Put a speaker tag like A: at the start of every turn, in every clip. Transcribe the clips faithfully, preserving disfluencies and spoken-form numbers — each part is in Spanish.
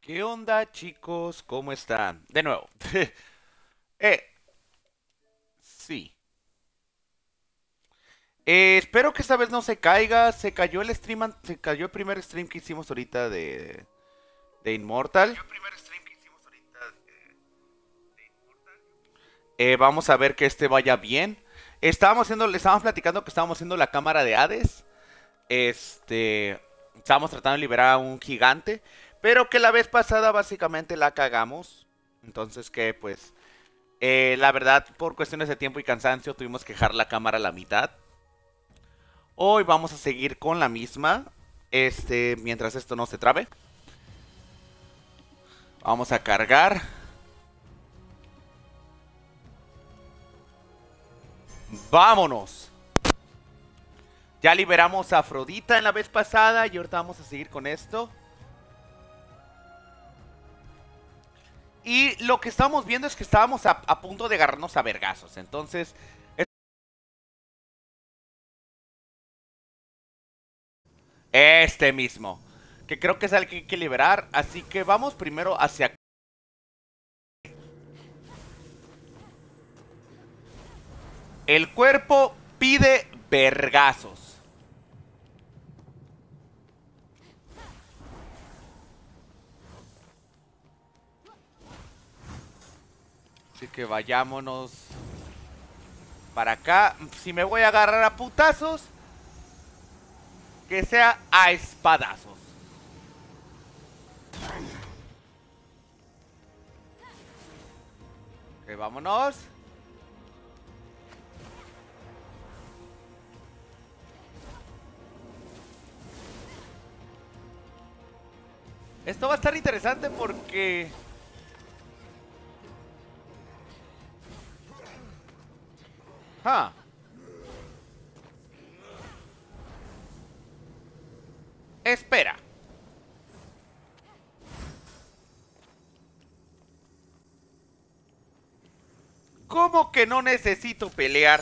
A: ¿Qué onda, chicos? ¿Cómo están? De nuevo. eh, sí. Eh, espero que esta vez no se caiga. Se cayó el stream, an- se cayó el primer stream que hicimos ahorita de, de Immortal. Eh, vamos a ver que este vaya bien. Estábamos haciendo, le estábamos platicando que estábamos haciendo la cámara de Hades. Este, estábamos tratando de liberar a un gigante, pero que la vez pasada básicamente la cagamos. Entonces que pues Eh, la verdad, por cuestiones de tiempo y cansancio, tuvimos que dejar la cámara a la mitad. Hoy vamos a seguir con la misma. Este, mientras esto no se trabe. Vamos a cargar. ¡Vámonos! Ya liberamos a Afrodita en la vez pasada y ahorita vamos a seguir con esto. Y lo que estábamos viendo es que estábamos a, a punto de agarrarnos a vergazos. Entonces, este mismo. Que creo que es el que hay que liberar. Así que vamos primero hacia... El cuerpo pide vergazos. Así que vayámonos para acá. Si me voy a agarrar a putazos, que sea a espadazos. Ok, vámonos. Esto va a estar interesante porque... Ah. Espera. ¿Cómo que no necesito pelear?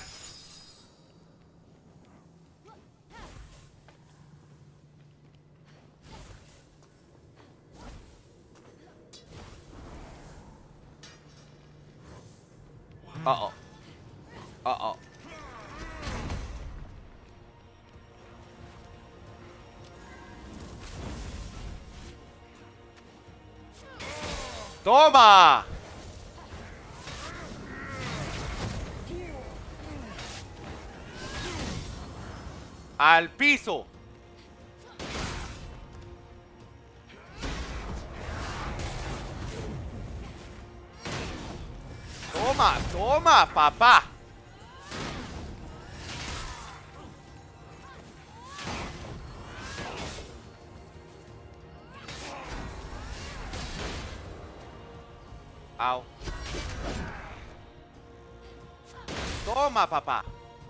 A: Uh oh. Uh oh. ¡Toma! ¡Al piso! ¡Toma! ¡Toma, papá! Au. ¡Toma, papá!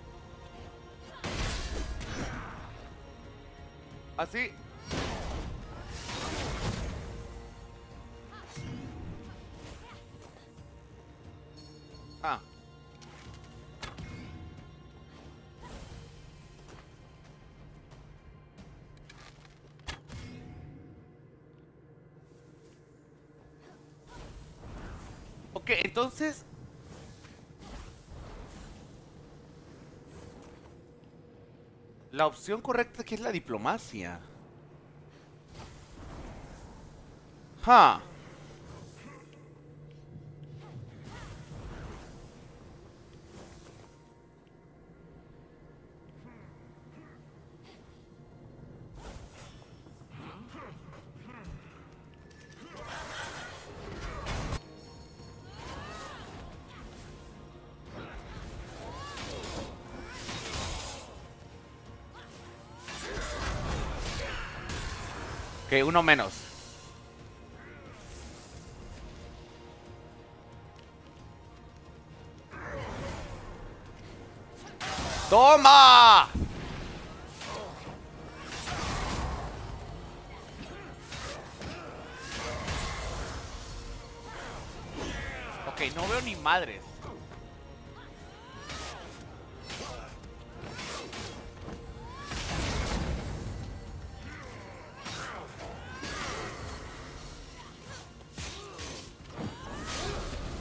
A: Así. Ah. Ok, entonces... La opción correcta que es la diplomacia. Ja. Ok, uno menos. ¡Toma! Ok, no veo ni madres.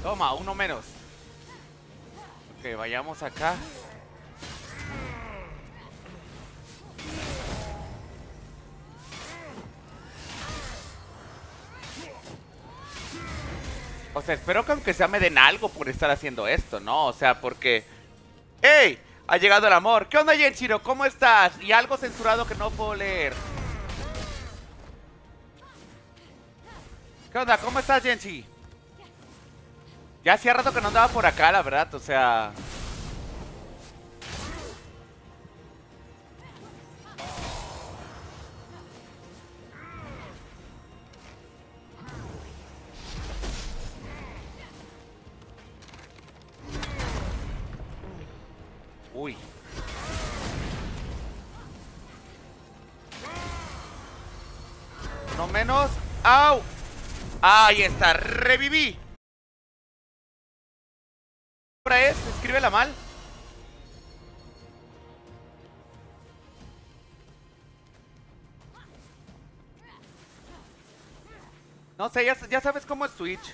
A: Toma, uno menos. Ok, vayamos acá. O sea, espero que aunque sea me den algo por estar haciendo esto, ¿no? O sea, porque... ¡Ey! Ha llegado el amor. ¿Qué onda, Genshiro? ¿Cómo estás? Y algo censurado que no puedo leer. ¿Qué onda? ¿Cómo estás, Genshi? Ya hacía rato que no andaba por acá, la verdad, o sea... Uy. No menos. ¡Au! Ahí está, reviví. Ahora es, escríbela mal. No sé, ya, ya sabes cómo es Twitch.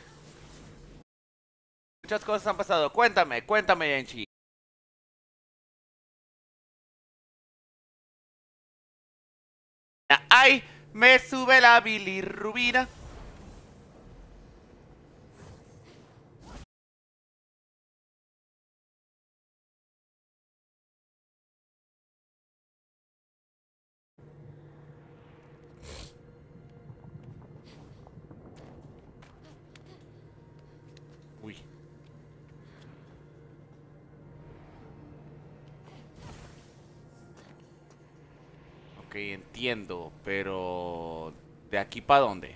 A: Muchas cosas han pasado. Cuéntame, cuéntame, Genshi. ¡Ay! Me sube la bilirrubina. Uy. Ok, entiendo, pero... ¿de aquí para dónde?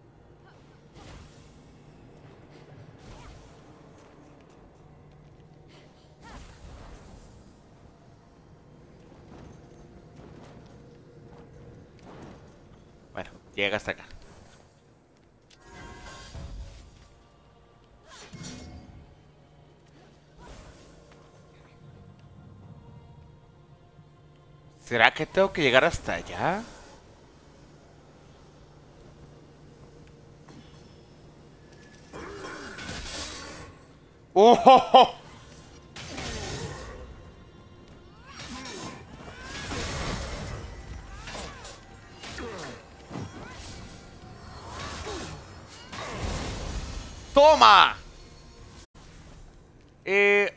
A: Bueno, llega hasta acá. ¿Será que tengo que llegar hasta allá? ¡Oh! ¡Toma! Eh...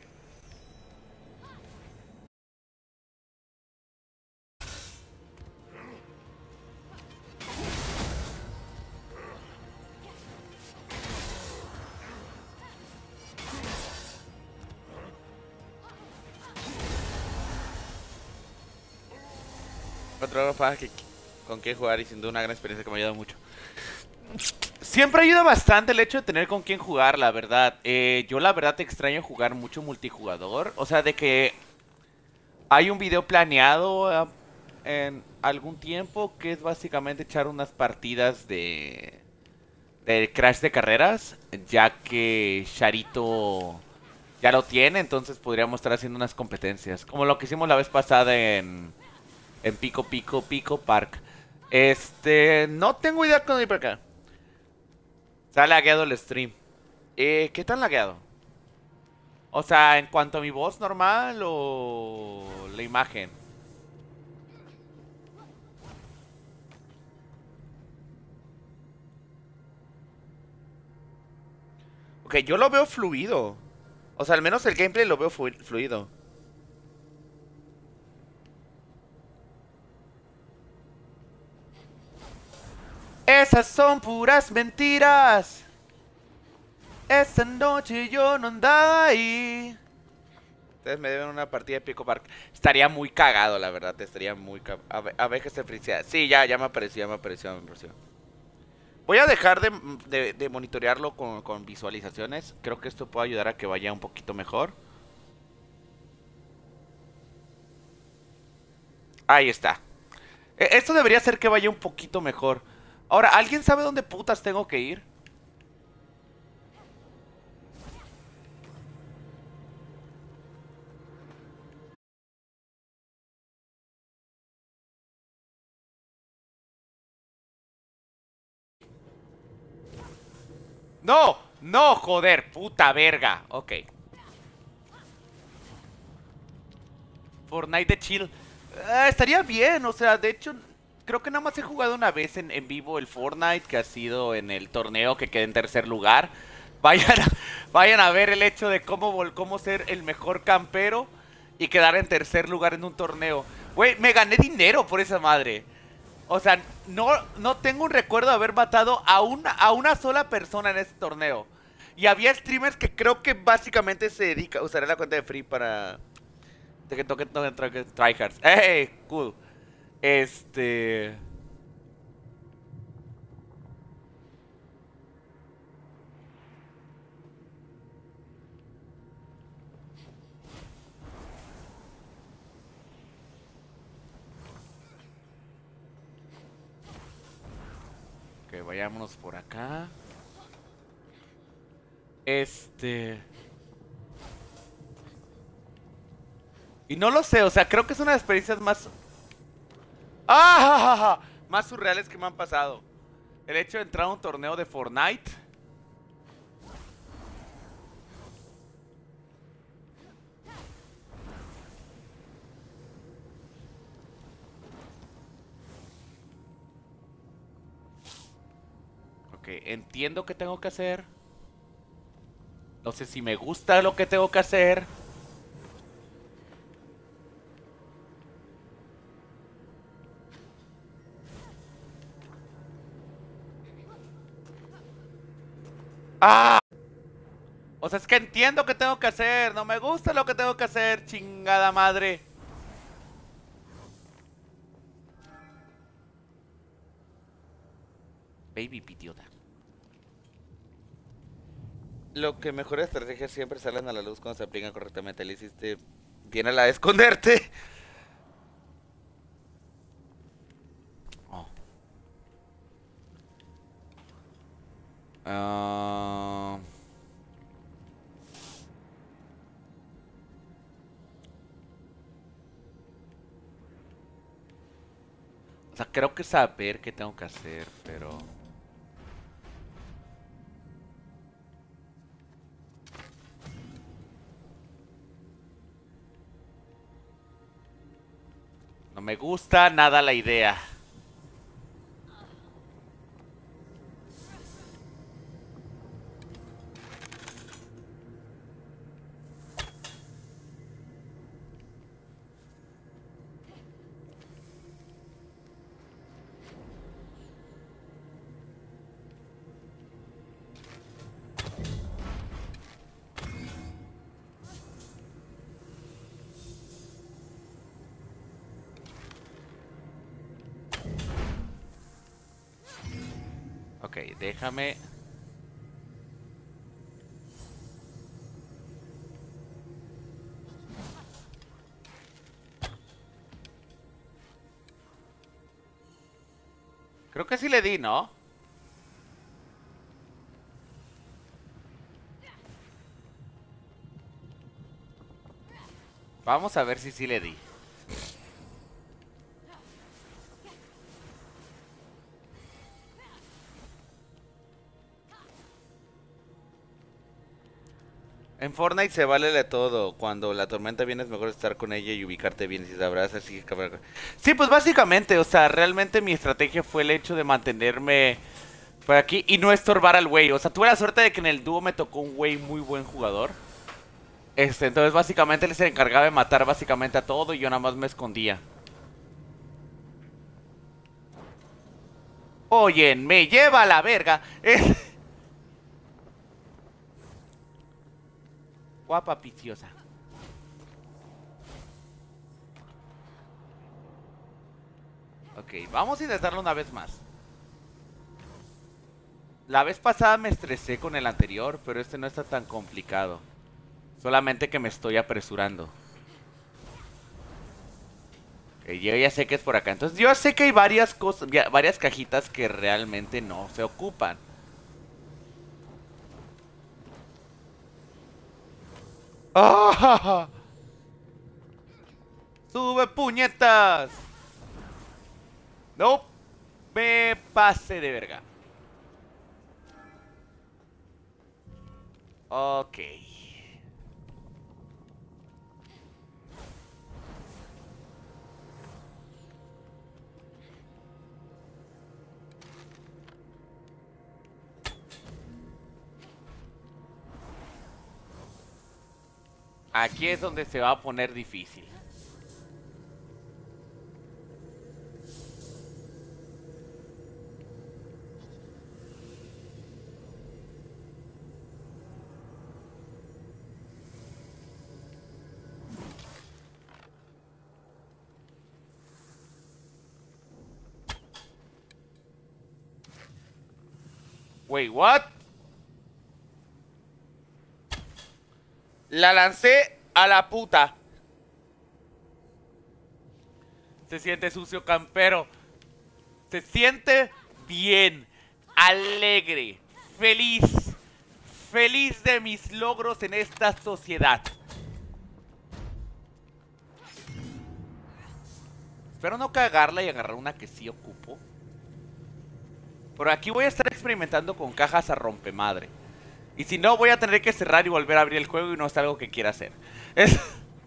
A: Cuatro horas para que, con qué jugar y sin duda una gran experiencia que me ha ayudado mucho. Siempre ayuda bastante el hecho de tener con quién jugar, la verdad. Eh, yo la verdad te extraño jugar mucho multijugador. O sea, de que hay un video planeado uh, en algún tiempo que es básicamente echar unas partidas de, de Crash de carreras, ya que Charito ya lo tiene, entonces podríamos estar haciendo unas competencias. Como lo que hicimos la vez pasada en, en Pico Pico Pico Park. Este, no tengo idea cuándo ir para acá. Está lagueado el stream. Eh, ¿qué tan lagueado? O sea, en cuanto a mi voz normal o la imagen. Ok, yo lo veo fluido. O sea, al menos el gameplay lo veo fluido. Esas son puras mentiras. Esta noche yo no andaba ahí. Ustedes me deben una partida de Pico Park. Estaría muy cagado, la verdad. Estaría muy cagado. A ver, a ver que se fricia. Sí, ya, ya me apareció, ya me apareció, ya me apareció. Voy a dejar de, de, de monitorearlo con, con visualizaciones. Creo que esto puede ayudar a que vaya un poquito mejor. Ahí está. E- Esto debería hacer que vaya un poquito mejor. Ahora, ¿alguien sabe dónde putas tengo que ir? ¡No! No, joder, puta verga. Ok. Fortnite de chill. Ah, estaría bien, o sea, de hecho, creo que nada más he jugado una vez en, en vivo el Fortnite, que ha sido en el torneo que quedé en tercer lugar. Vayan a, vayan a ver el hecho de cómo, vol- cómo ser el mejor campero y quedar en tercer lugar en un torneo. Güey, me gané dinero por esa madre. O sea, no, no tengo un recuerdo de haber matado a una, a una sola persona en ese torneo. Y había streamers que creo que básicamente se dedican. Usaré la cuenta de Free para de que toque toque toque tryhards. ¡Ey! Cool. Este. Ok, vayámonos por acá. Este. Y no lo sé, o sea, creo que es una de las experiencias más. ¡Ah! Más surreales que me han pasado. El hecho de entrar a un torneo de Fortnite. Ok, entiendo qué tengo que hacer. No sé si me gusta lo que tengo que hacer. ¡Ah! O sea, es que entiendo qué tengo que hacer. No me gusta lo que tengo que hacer, chingada madre. Baby idiota. Lo que mejores estrategias siempre salen a la luz cuando se aplican correctamente. Le hiciste bien a la de esconderte. Oh. Ah, o sea, creo que saber qué tengo que hacer, pero... No me gusta nada la idea. Ok, déjame... Creo que sí le di, ¿no? Vamos a ver si sí le di. En Fortnite se vale de todo. Cuando la tormenta viene es mejor estar con ella y ubicarte bien. Si sabrás así que... Sí, pues básicamente, o sea, realmente mi estrategia fue el hecho de mantenerme por aquí y no estorbar al güey. O sea, tuve la suerte de que en el dúo me tocó un güey muy buen jugador. Este, entonces básicamente él se encargaba de matar básicamente a todo y yo nada más me escondía. Oye, me lleva a la verga. Guapa piciosa. Ok, vamos a intentarlo una vez más. La vez pasada me estresé con el anterior, pero este no está tan complicado. Solamente que me estoy apresurando. Ok, yo ya sé que es por acá. Entonces yo sé que hay varias cosas, varias cajitas que realmente no se ocupan. ¡Ah! ¡Sube puñetas! No me pase de verga. Ok. Aquí es donde se va a poner difícil. Wait, what? La lancé a la puta. Se siente sucio, campero. Se siente bien, alegre, feliz. Feliz de mis logros en esta sociedad. Espero no cagarla y agarrar una que sí ocupo. Por aquí voy a estar experimentando con cajas a rompemadre. Y si no, voy a tener que cerrar y volver a abrir el juego y no es algo que quiera hacer. Es...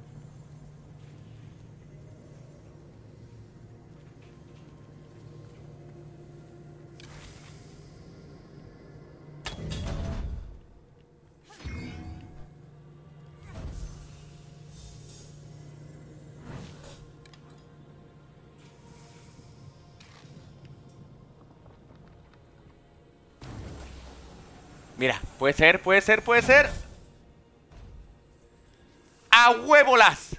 A: Mira, puede ser, puede ser, puede ser. ¡A huevolas!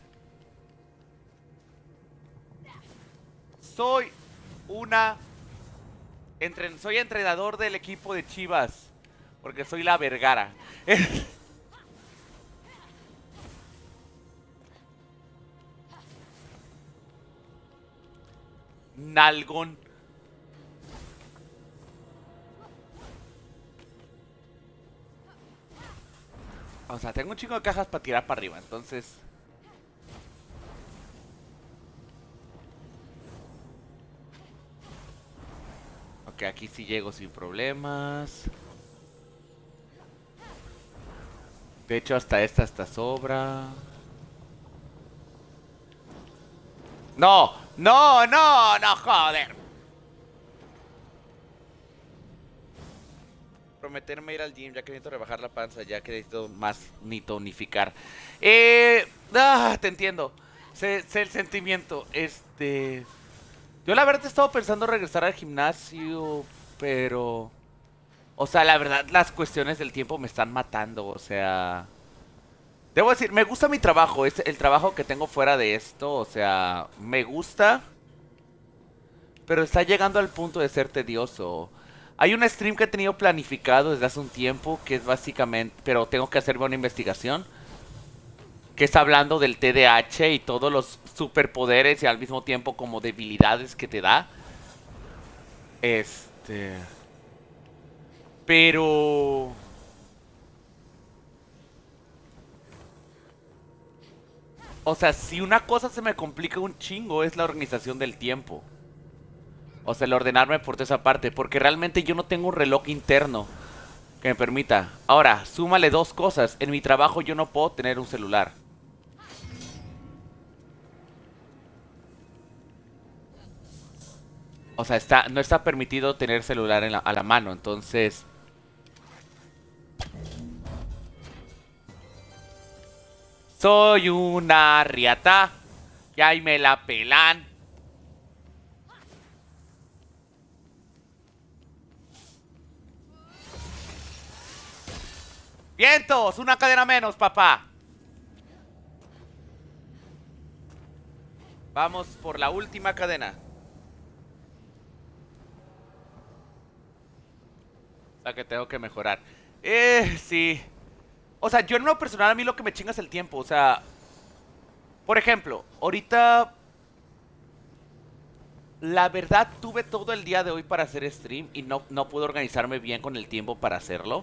A: Soy una... Entren... Soy entrenador del equipo de Chivas. Porque soy la Vergara. Nalgón. O sea, tengo un chingo de cajas para tirar para arriba, entonces... Ok, aquí sí llego sin problemas. De hecho, hasta esta hasta sobra. ¡No! ¡No, no, no, joder! Prometerme ir al gym, ya que necesito rebajar la panza, ya que necesito más ni tonificar. Eh... Ah, te entiendo. Sé, sé el sentimiento. Este... Yo la verdad he estado pensando regresar al gimnasio, pero... O sea, la verdad, las cuestiones del tiempo me están matando, o sea... Debo decir, me gusta mi trabajo, es el trabajo que tengo fuera de esto, o sea, me gusta... Pero está llegando al punto de ser tedioso. Hay un stream que he tenido planificado desde hace un tiempo, que es básicamente... Pero tengo que hacerme una investigación. Que está hablando del T D A H y todos los superpoderes y al mismo tiempo como debilidades que te da. Este... Pero... O sea, si una cosa se me complica un chingo es la organización del tiempo. O sea, el ordenarme por toda esa parte. Porque realmente yo no tengo un reloj interno que me permita. Ahora, súmale dos cosas. En mi trabajo yo no puedo tener un celular. O sea, está, no está permitido tener celular en la, a la mano. Entonces... Soy una riata. Y ahí me la pelan. ¡Vientos! Una cadena menos, papá. Vamos por la última cadena. La que tengo que mejorar. Eh, sí. O sea, yo en lo personal a mí lo que me chinga es el tiempo. O sea, por ejemplo, ahorita... La verdad, tuve todo el día de hoy para hacer stream y no, no pude organizarme bien con el tiempo para hacerlo.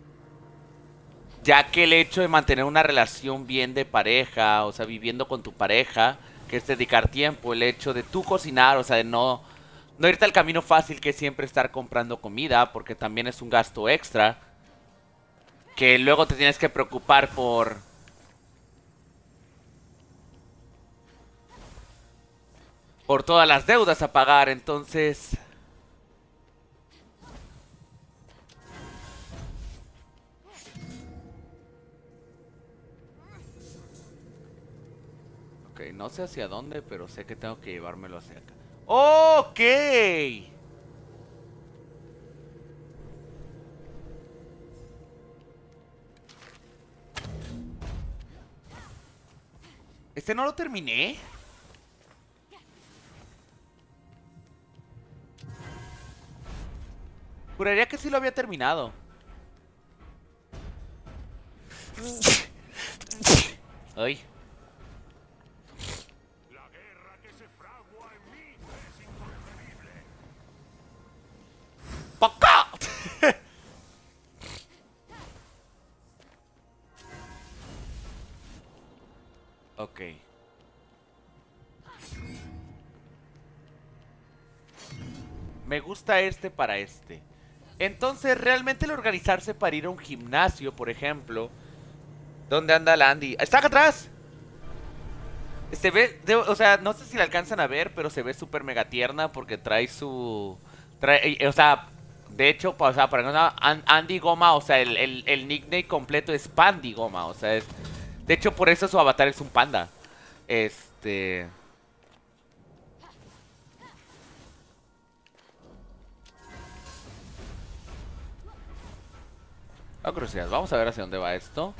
A: Ya que el hecho de mantener una relación bien de pareja, o sea, viviendo con tu pareja, que es dedicar tiempo, el hecho de tú cocinar, o sea, de no, no irte al camino fácil que es siempre estar comprando comida, porque también es un gasto extra. que luego te tienes que preocupar por... por todas las deudas a pagar, entonces... Ok, no sé hacia dónde, pero sé que tengo que llevármelo hacia acá. ¡Ok! ¿Este no lo terminé? Juraría que sí lo había terminado. Ay.
B: La guerra que se fragua en mí es inconcebible.
A: ¡Pa' acá! Ok. Me gusta este para este. Entonces, realmente el organizarse para ir a un gimnasio, por ejemplo. ¿Dónde anda la Andy? ¡Está acá atrás! Se ve, de- o sea, no sé si la alcanzan a ver, pero se ve súper mega tierna porque trae su... Trae, eh, o sea, de hecho, pa- o sea, para ejemplo, An- Andy Goma, o sea, el, el, el nickname completo es Pandy Goma, o sea, es... De hecho, por eso su avatar es un panda. Este... Oh, curiosidad, vamos a ver hacia dónde va esto.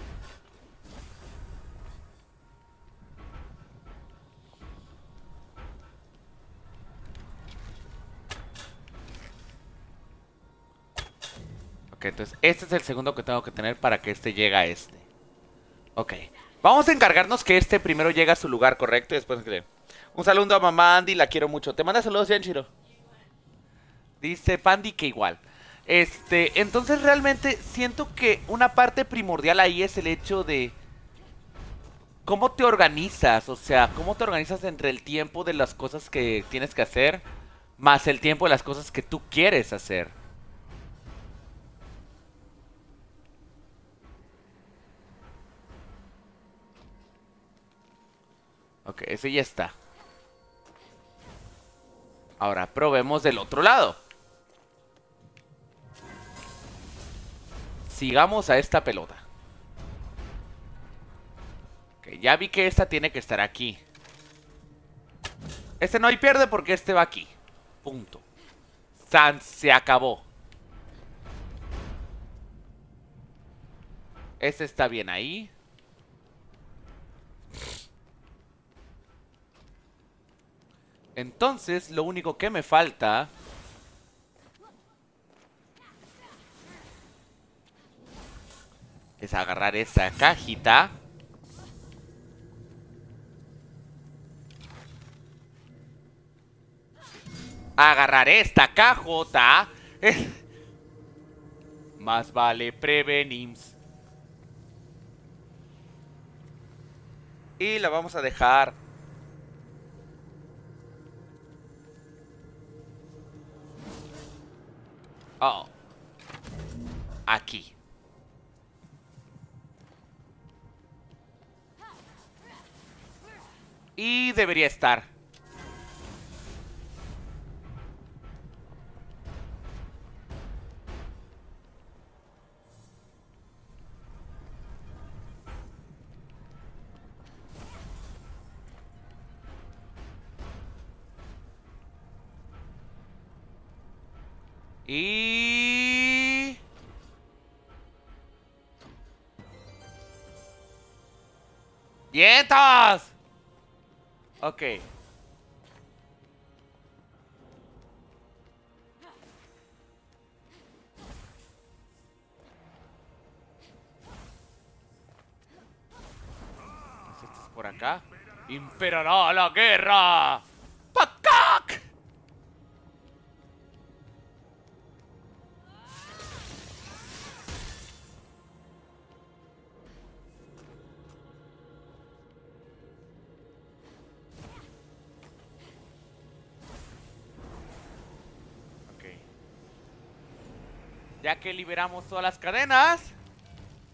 A: Ok, entonces este es el segundo que tengo que tener para que este llegue a este. Ok. Vamos a encargarnos que este primero llegue a su lugar correcto y después que... Un saludo a mamá Andy, la quiero mucho. Te manda saludos, Yanchiro. Dice Pandy que igual. Este, entonces realmente siento que una parte primordial ahí es el hecho de cómo te organizas, o sea, cómo te organizas entre el tiempo de las cosas que tienes que hacer más el tiempo de las cosas que tú quieres hacer. Ok, ese ya está. Ahora probemos del otro lado. Sigamos a esta pelota. Ok, ya vi que esta tiene que estar aquí. Este no hay pierde porque este va aquí. Punto. San, se acabó. Este está bien ahí. Entonces, lo único que me falta es agarrar esa cajita. Agarrar esta cajota. Más vale prevenir. Y la vamos a dejar. Oh. Aquí. Y debería estar. Y... ¡Vientos! Ok. Esto es por acá. ¡Imperará la guerra! ¡Pacac! Ok. Ya que liberamos todas las cadenas,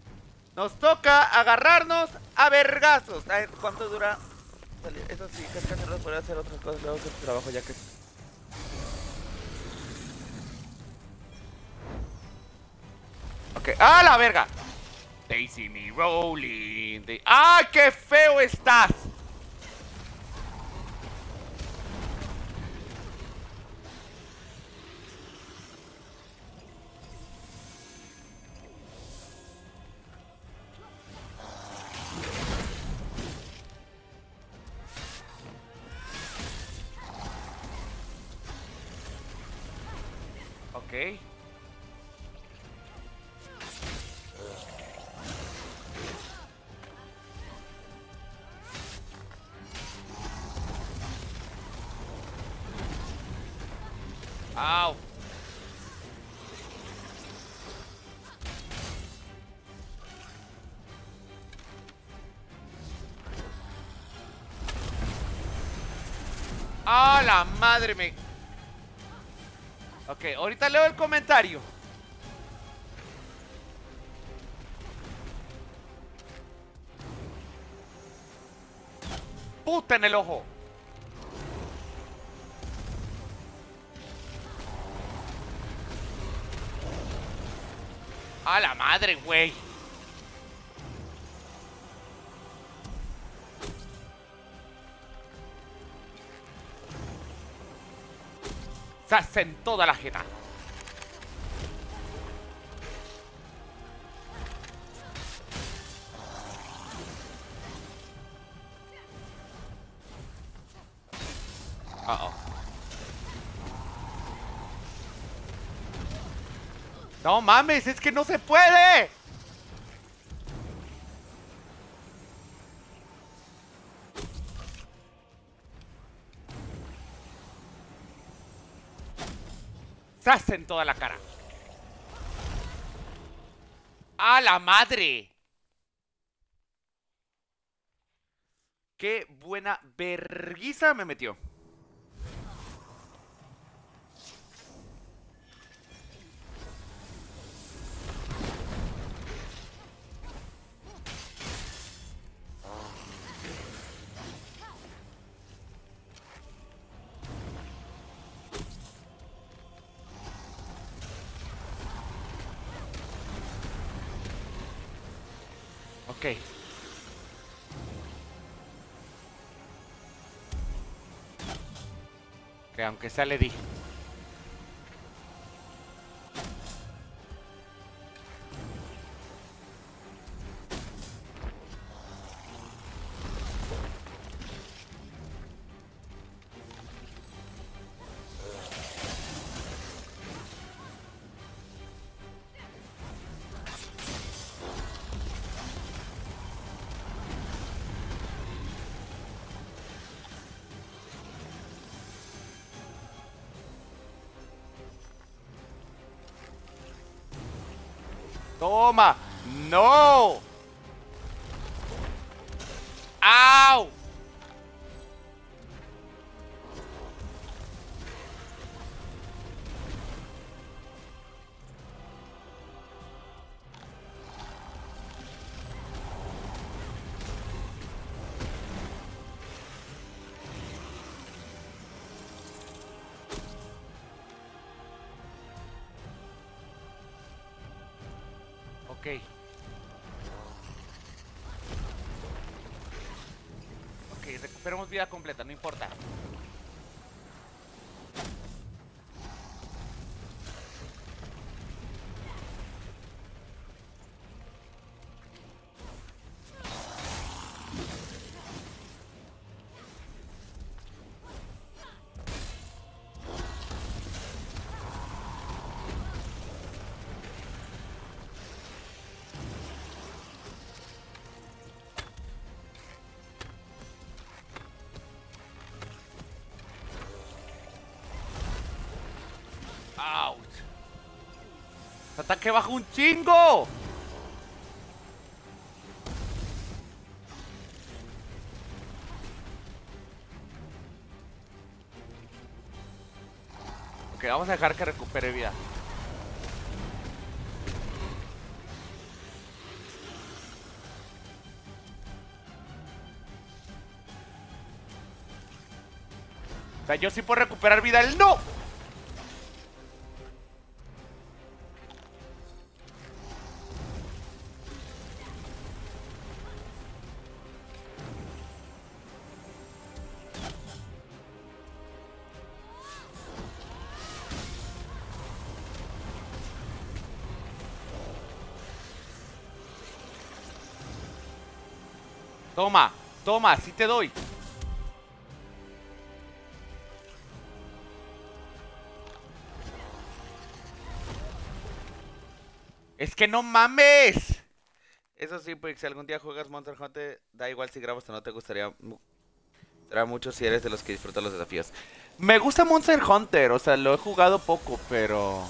A: Nos toca agarrarnos a vergazos. A ver, ¿cuánto dura? Vale, eso sí, casi no puede hacer otras cosas luego que trabajo ya que... Ok, ¡ah, la verga! They see me rolling. They... ¡Ah, qué feo estás! Ok. Au. ¡Ah, la madre me... Ok, ahorita leo el comentario. Puta en el ojo. ¡A la madre, güey! ¡Sas en toda la jeta! Uh oh. No mames, es que no se puede. ¡Sas en toda la cara! ¡A la madre! ¡Qué buena verguiza me metió! Ok. Que aunque sea le di. ¡Toma! ¡No! ¡Au! Ok. Ok, recuperamos vida completa, no importa. ¡Ouch! ¡Ataque bajo un chingo! Ok, vamos a dejar que recupere vida. sea, yo sí puedo recuperar vida, él no. Toma, toma, sí te doy. Es que no mames. Eso sí, pues si algún día juegas Monster Hunter, da igual si grabas o no, te gustaría será mucho si eres de los que disfrutan los desafíos. Me gusta Monster Hunter, o sea, lo he jugado poco, pero...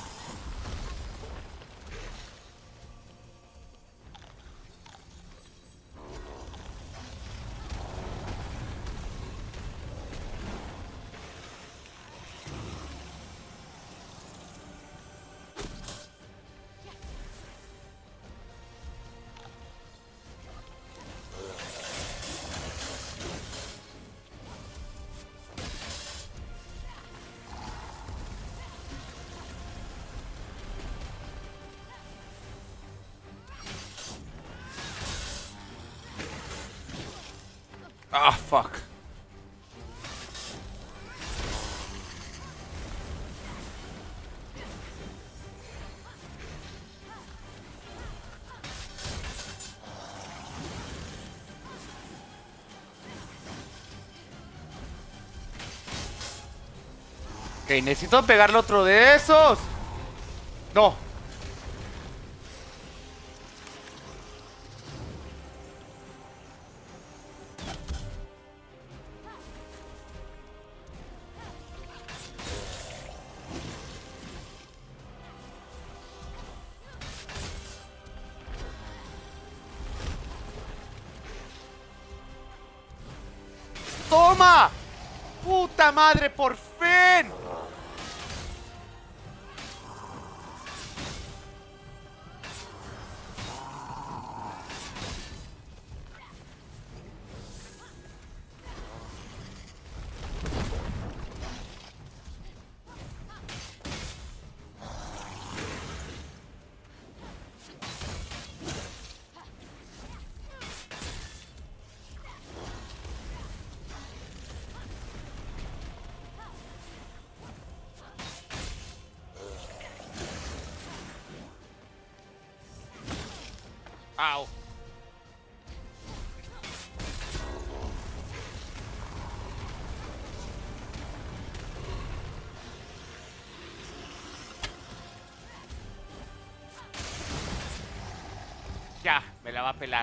A: Ah, fuck. Ok, necesito pegarle otro de esos. No. ¡Toma! ¡Puta madre, por fin! Au. Ya, me la va a pelar.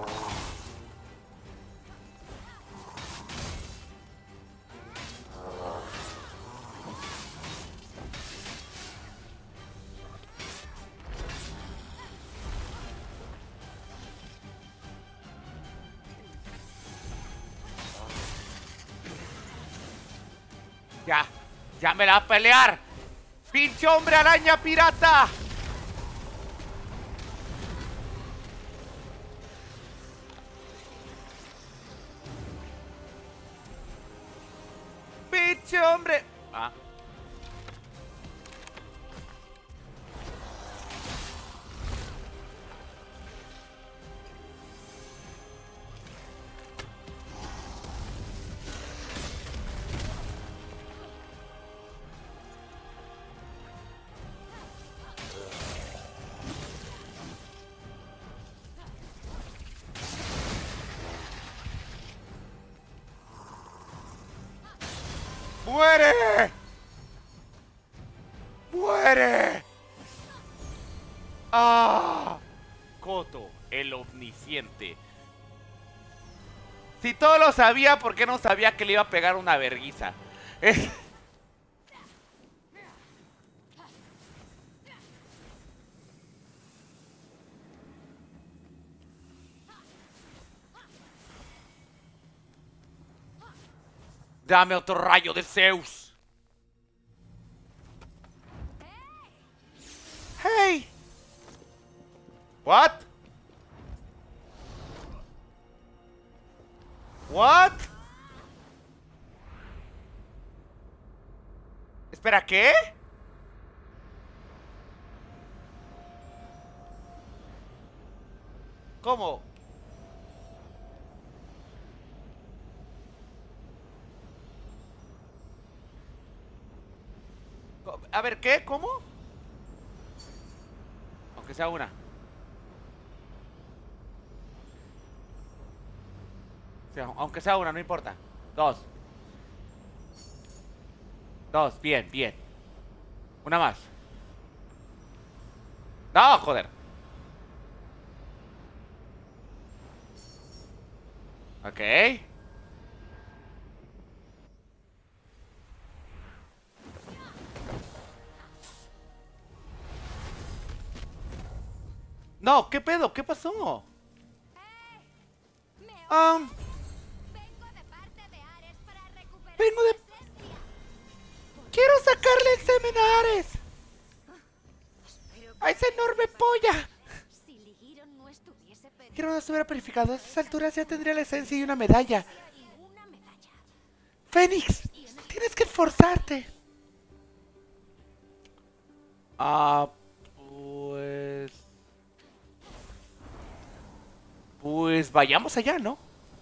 A: Ya, ya me la va a pelear. ¡Pinche hombre araña pirata! ¡Pinche hombre! Ah. ¡Muere! ¡Muere! ¡Ah! Koto, el omnisciente. Si todo lo sabía, ¿por qué no sabía que le iba a pegar una verguiza? Es... Dame otro rayo de Zeus. Hey. What? What? Espera, ¿qué? ¿Cómo? A ver, ¿qué? ¿Cómo? Aunque sea una. O sea, aunque sea una, no importa. Dos. Dos, bien, bien. Una más. No, joder. Ok. No, ¿qué pedo? ¿Qué pasó?
C: ¿Me
A: Um,
C: oyes? Vengo de parte de Ares para recuperar
A: vengo
C: tu
A: de...
C: esencia.
A: Quiero sacarle el semen a Ares.
C: Espero que
A: A esa enorme polla.
C: si Ligiron no estuviese pedido
A: Quiero no estuviera purificado. A esas alturas ya tendría la esencia y una medalla.
C: y una medalla.
A: Fénix, tienes que esforzarte. Ah, pues... Pues vayamos allá, ¿no?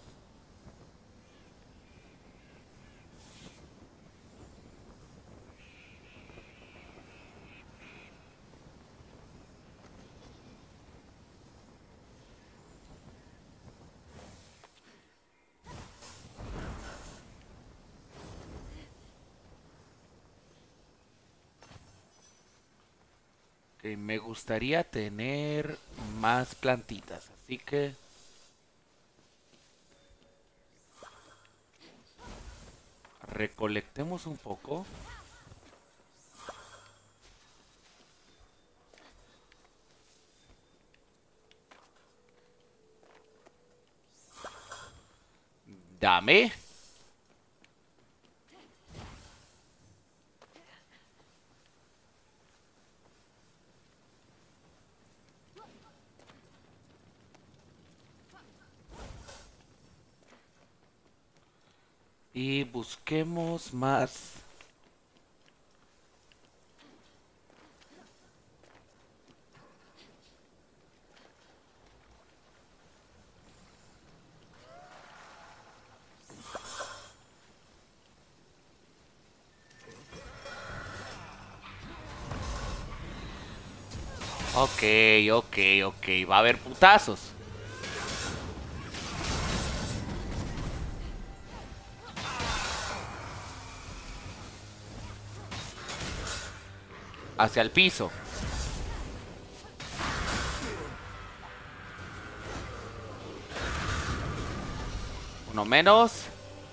A: Ok, me gustaría tener más plantitas, así que... Recolectemos un poco. Dame. Y busquemos más. Ok, ok, ok. Va a haber putazos. Hacia el piso. Uno menos.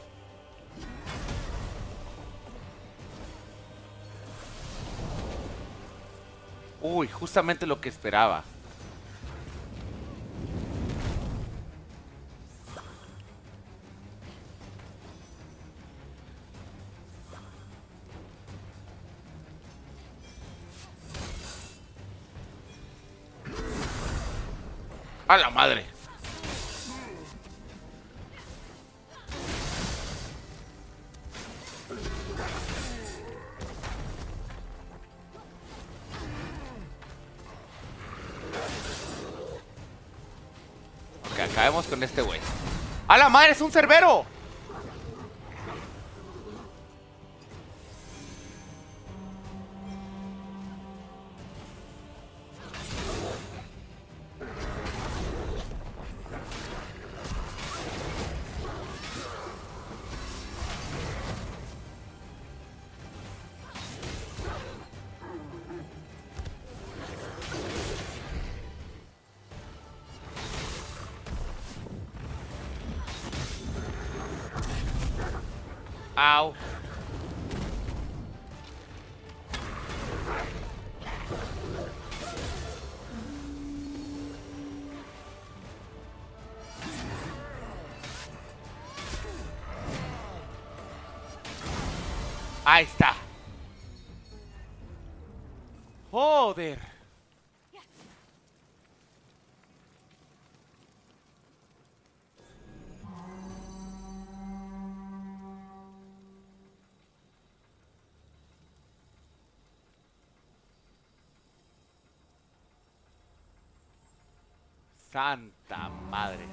A: Uy, justamente lo que esperaba. ¡A la madre! Ok, acabemos con este güey. ¡A la madre! ¡Es un cerbero! Au. Ahí está. Joder. Santa madre.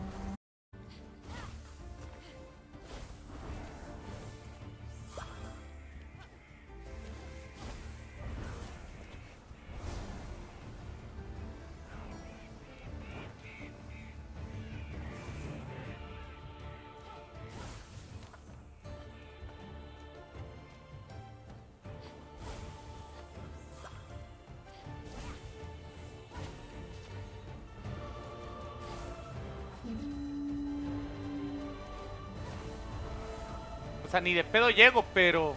A: O sea, ni de pedo llego, pero...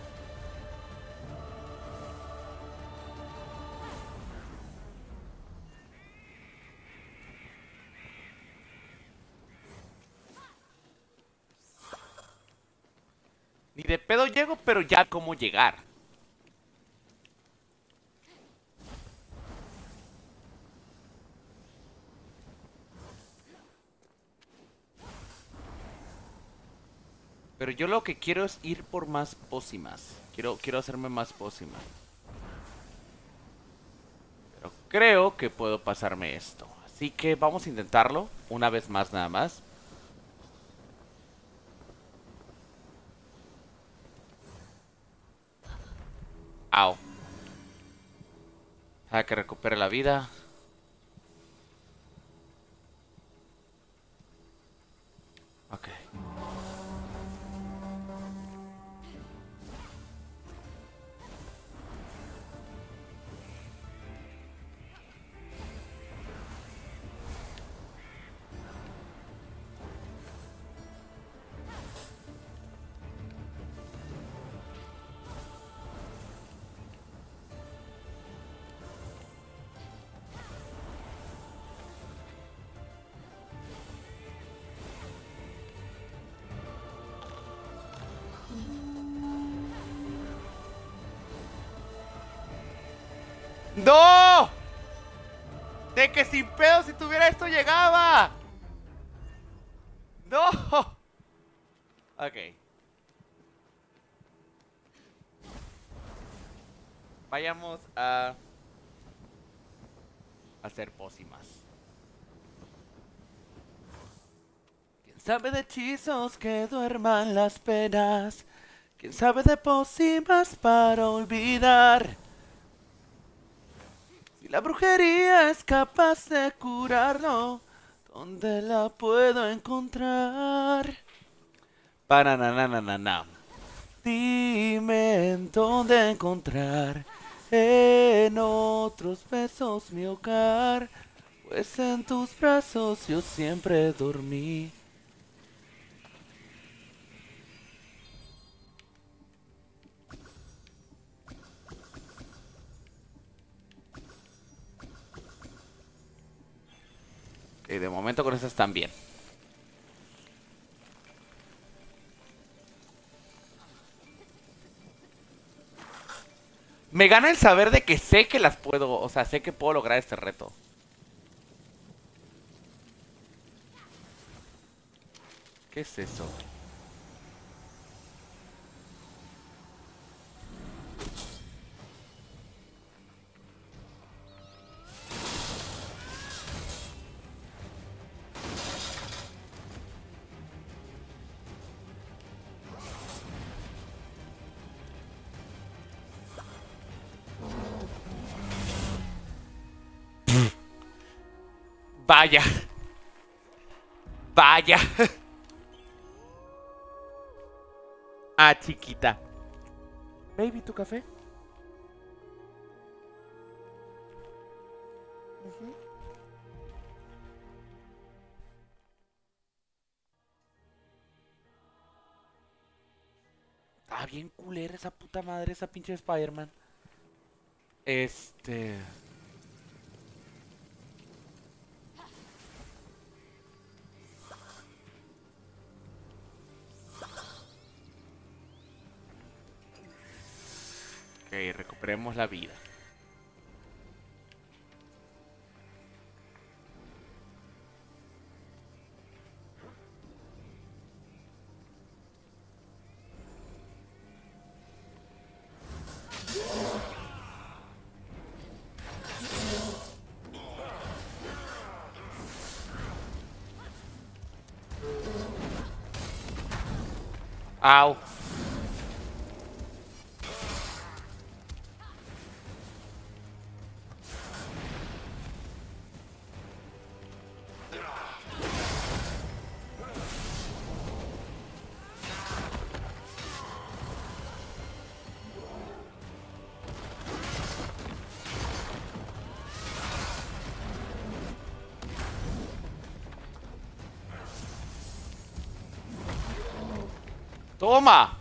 A: Ni de pedo llego, pero ya cómo llegar. Pero yo lo que quiero es ir por más pócimas. Quiero, quiero hacerme más pócimas. Pero creo que puedo pasarme esto. Así que vamos a intentarlo. Una vez más nada más. Au. Hay que recupere la vida. Ok. ¡No! De que sin pedo si tuviera esto llegaba. ¡No! Ok. Vayamos a hacer pócimas. ¿Quién sabe de hechizos que duerman las penas? ¿Quién sabe de pócimas para olvidar? Si la brujería es capaz de curarlo, ¿dónde la puedo encontrar? Para na na na na na. Dime en dónde encontrar en otros besos mi hogar, pues en tus brazos yo siempre dormí. Y de momento con eso están bien. Me gana el saber de que sé que las puedo, o sea, sé que puedo lograr este reto. ¿Qué es eso? Vaya. Vaya. Ah, chiquita. Baby, ¿tu café? Ujú. Está bien culera esa puta madre, esa pinche Spider-Man. Este... Ok, recuperemos la vida. Au. Toma.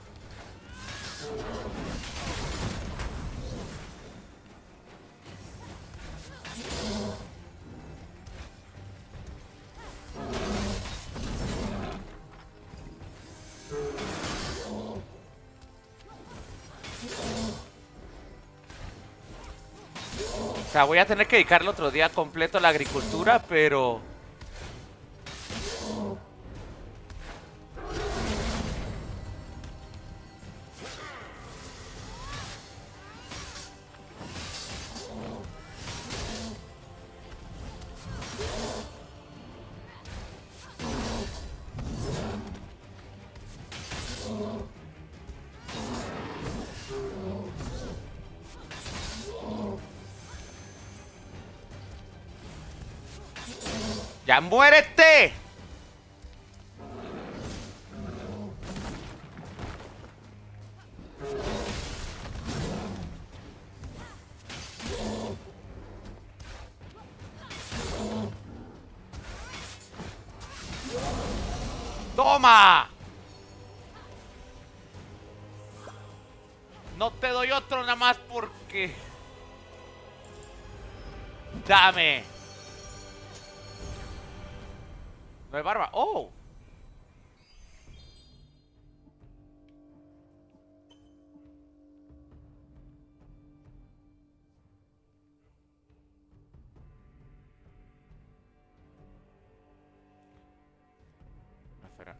A: O sea, voy a tener que dedicarle otro día completo a la agricultura, pero... ¡Ya muérete! ¡Toma! No te doy otro nada más porque... ¡Dame! No hay barba. ¡Oh! Espera.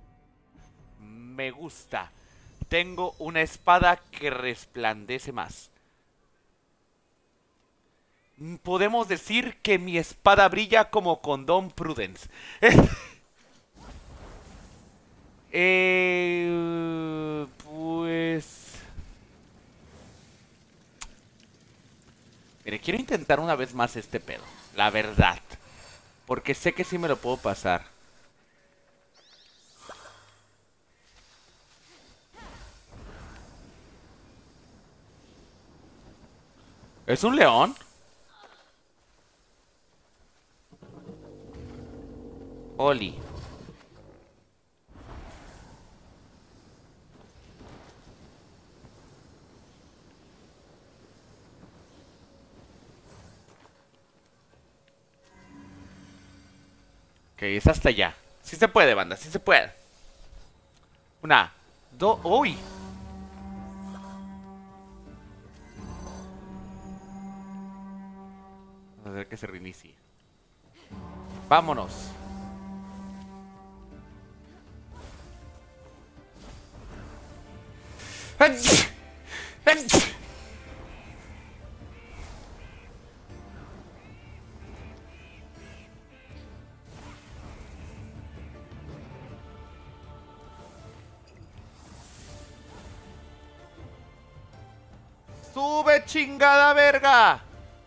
A: Me gusta. Tengo una espada que resplandece más. Podemos decir que mi espada brilla como condón Prudence. eh, pues... Mire, quiero intentar una vez más este pedo. La verdad. Porque sé que sí me lo puedo pasar. ¿Es un león? Oli. Ok, es hasta allá. Sí se puede, banda, sí se puede. Una, dos, uy. Vamos a ver que se reinicie. Vámonos. ¡Sube, chingada verga!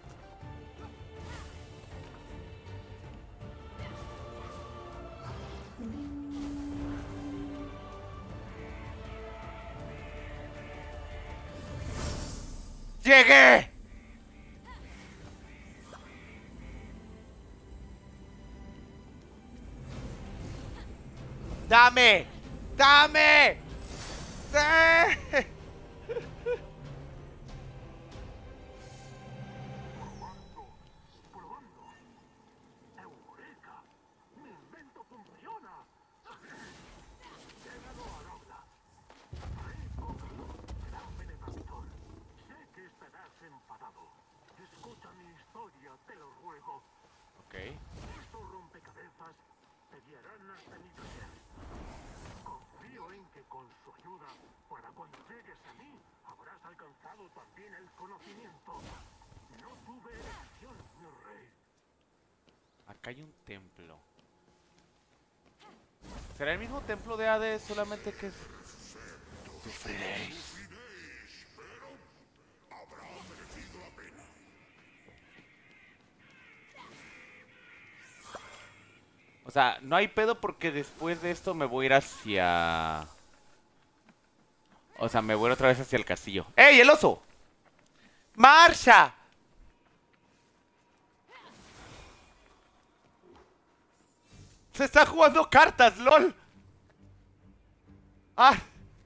A: ¡Llegué! ¡Dame! ¡Dame! ¡Sí!
B: ¡Eureka! ¡Mi invento funciona! Llegado al aula. Ahí toca, gran benefactor. Sé que estarás enfadado. Escucha mi historia, te lo ruego.
A: Ok.
B: Estos rompecabezas te guiarán hasta mi taller. Confío en que con su ayuda, para cuando llegues a mí, habrás alcanzado también el conocimiento. No tuve elección, mi rey.
A: Acá hay un templo. ¿Será el mismo templo de Hades? Solamente que Sufriréis. O sea, no hay pedo porque después de esto me voy a ir hacia... O sea, me voy otra vez hacia el castillo. ¡Ey, el oso! ¡Marcha! Se está jugando cartas, lol. Ah.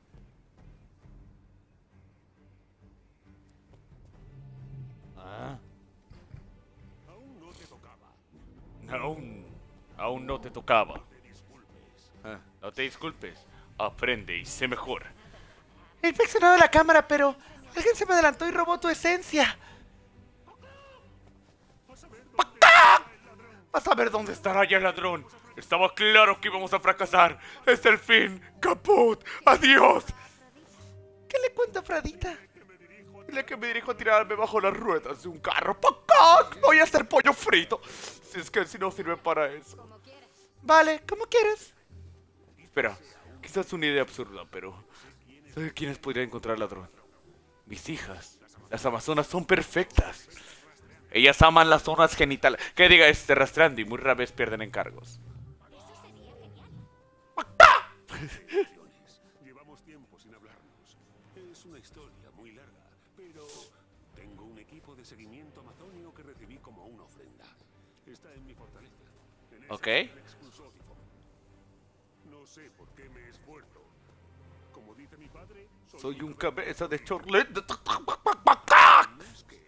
A: Ah.
B: Aún no te tocaba.
A: Aún, aún no te tocaba.
B: No te disculpes.
A: Ah, no te disculpes. Aprende y sé mejor. He inspeccionado la cámara, pero alguien se me adelantó y robó tu esencia.
B: Vas a ver dónde está el ladrón.
A: Vas a ver dónde estará ya el ladrón. Estaba claro que íbamos a fracasar. Es el fin. Caput. Adiós. ¿Qué le cuento a Fradita? Dile que me dirijo a tirarme bajo las ruedas de un carro. ¡Pacá! Voy a hacer pollo frito. Si es que si no sirve para eso.
C: Como quieras.
A: Vale, como quieres. Espera, quizás es una idea absurda, pero... ¿Sabe quiénes podría encontrar al ladrón? Mis hijas. Las amazonas son perfectas. Ellas aman las zonas genitales. Que diga, este rastreando y muy rara vez pierden encargos.
C: Eso sería genial.
B: Llevamos tiempo sin hablarnos. Es una historia muy larga, pero tengo un equipo de seguimiento amazónico que recibí como una ofrenda. Está en mi fortaleza. En ese
A: Ok.
B: lugar expulsó Tifón. No sé por qué me esfuerzo. Como dice mi padre,
A: Soy un cabeza de chorlet.
B: menos que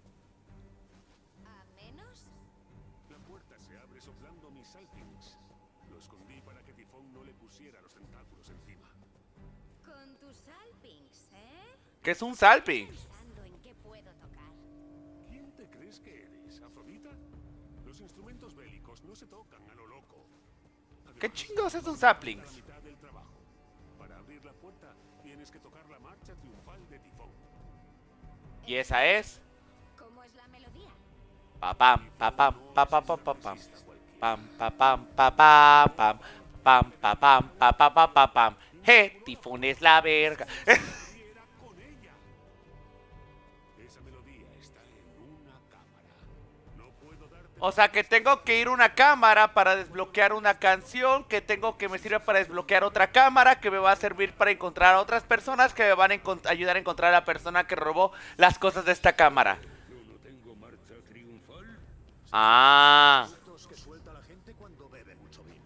C: ¿A menos?
B: la puerta se abre soplando mis salpings. Lo escondí para que Tifón no le pusiera los tentáculos encima.
C: Con tus salpings, ¿eh?
A: ¿Qué es un salping?
C: Pensando en qué puedo tocar.
B: ¿Quién te crees que eres, Afrodita? Los instrumentos bélicos no se tocan a lo loco.
A: ¿Qué
B: Además,
A: chingados es un
B: la
A: sapling?
B: mitad del trabajo. Para abrir la puerta tienes que tocar la marcha triunfal de Tifón.
A: Y esa es...
C: ¿Cómo es la melodía?
A: Pa pam, pa pam, pa pa pa pa pam. Pam, pa pam, pa pa pam. Pam, pa pam, pa pa pa pa pam. Je, Tifón es la verga.
B: Y era con ella. Esa melodía está en una cámara. No puedo darte
A: O sea que tengo que ir a una cámara para desbloquear una canción, que tengo que me sirve para desbloquear otra cámara, que me va a servir para encontrar a otras personas que me van a encont- ayudar a encontrar a la persona que robó las cosas de esta cámara.
B: Yo no tengo marcha triunfal.
A: Ah,
B: Que suelta la gente cuando bebe mucho vino.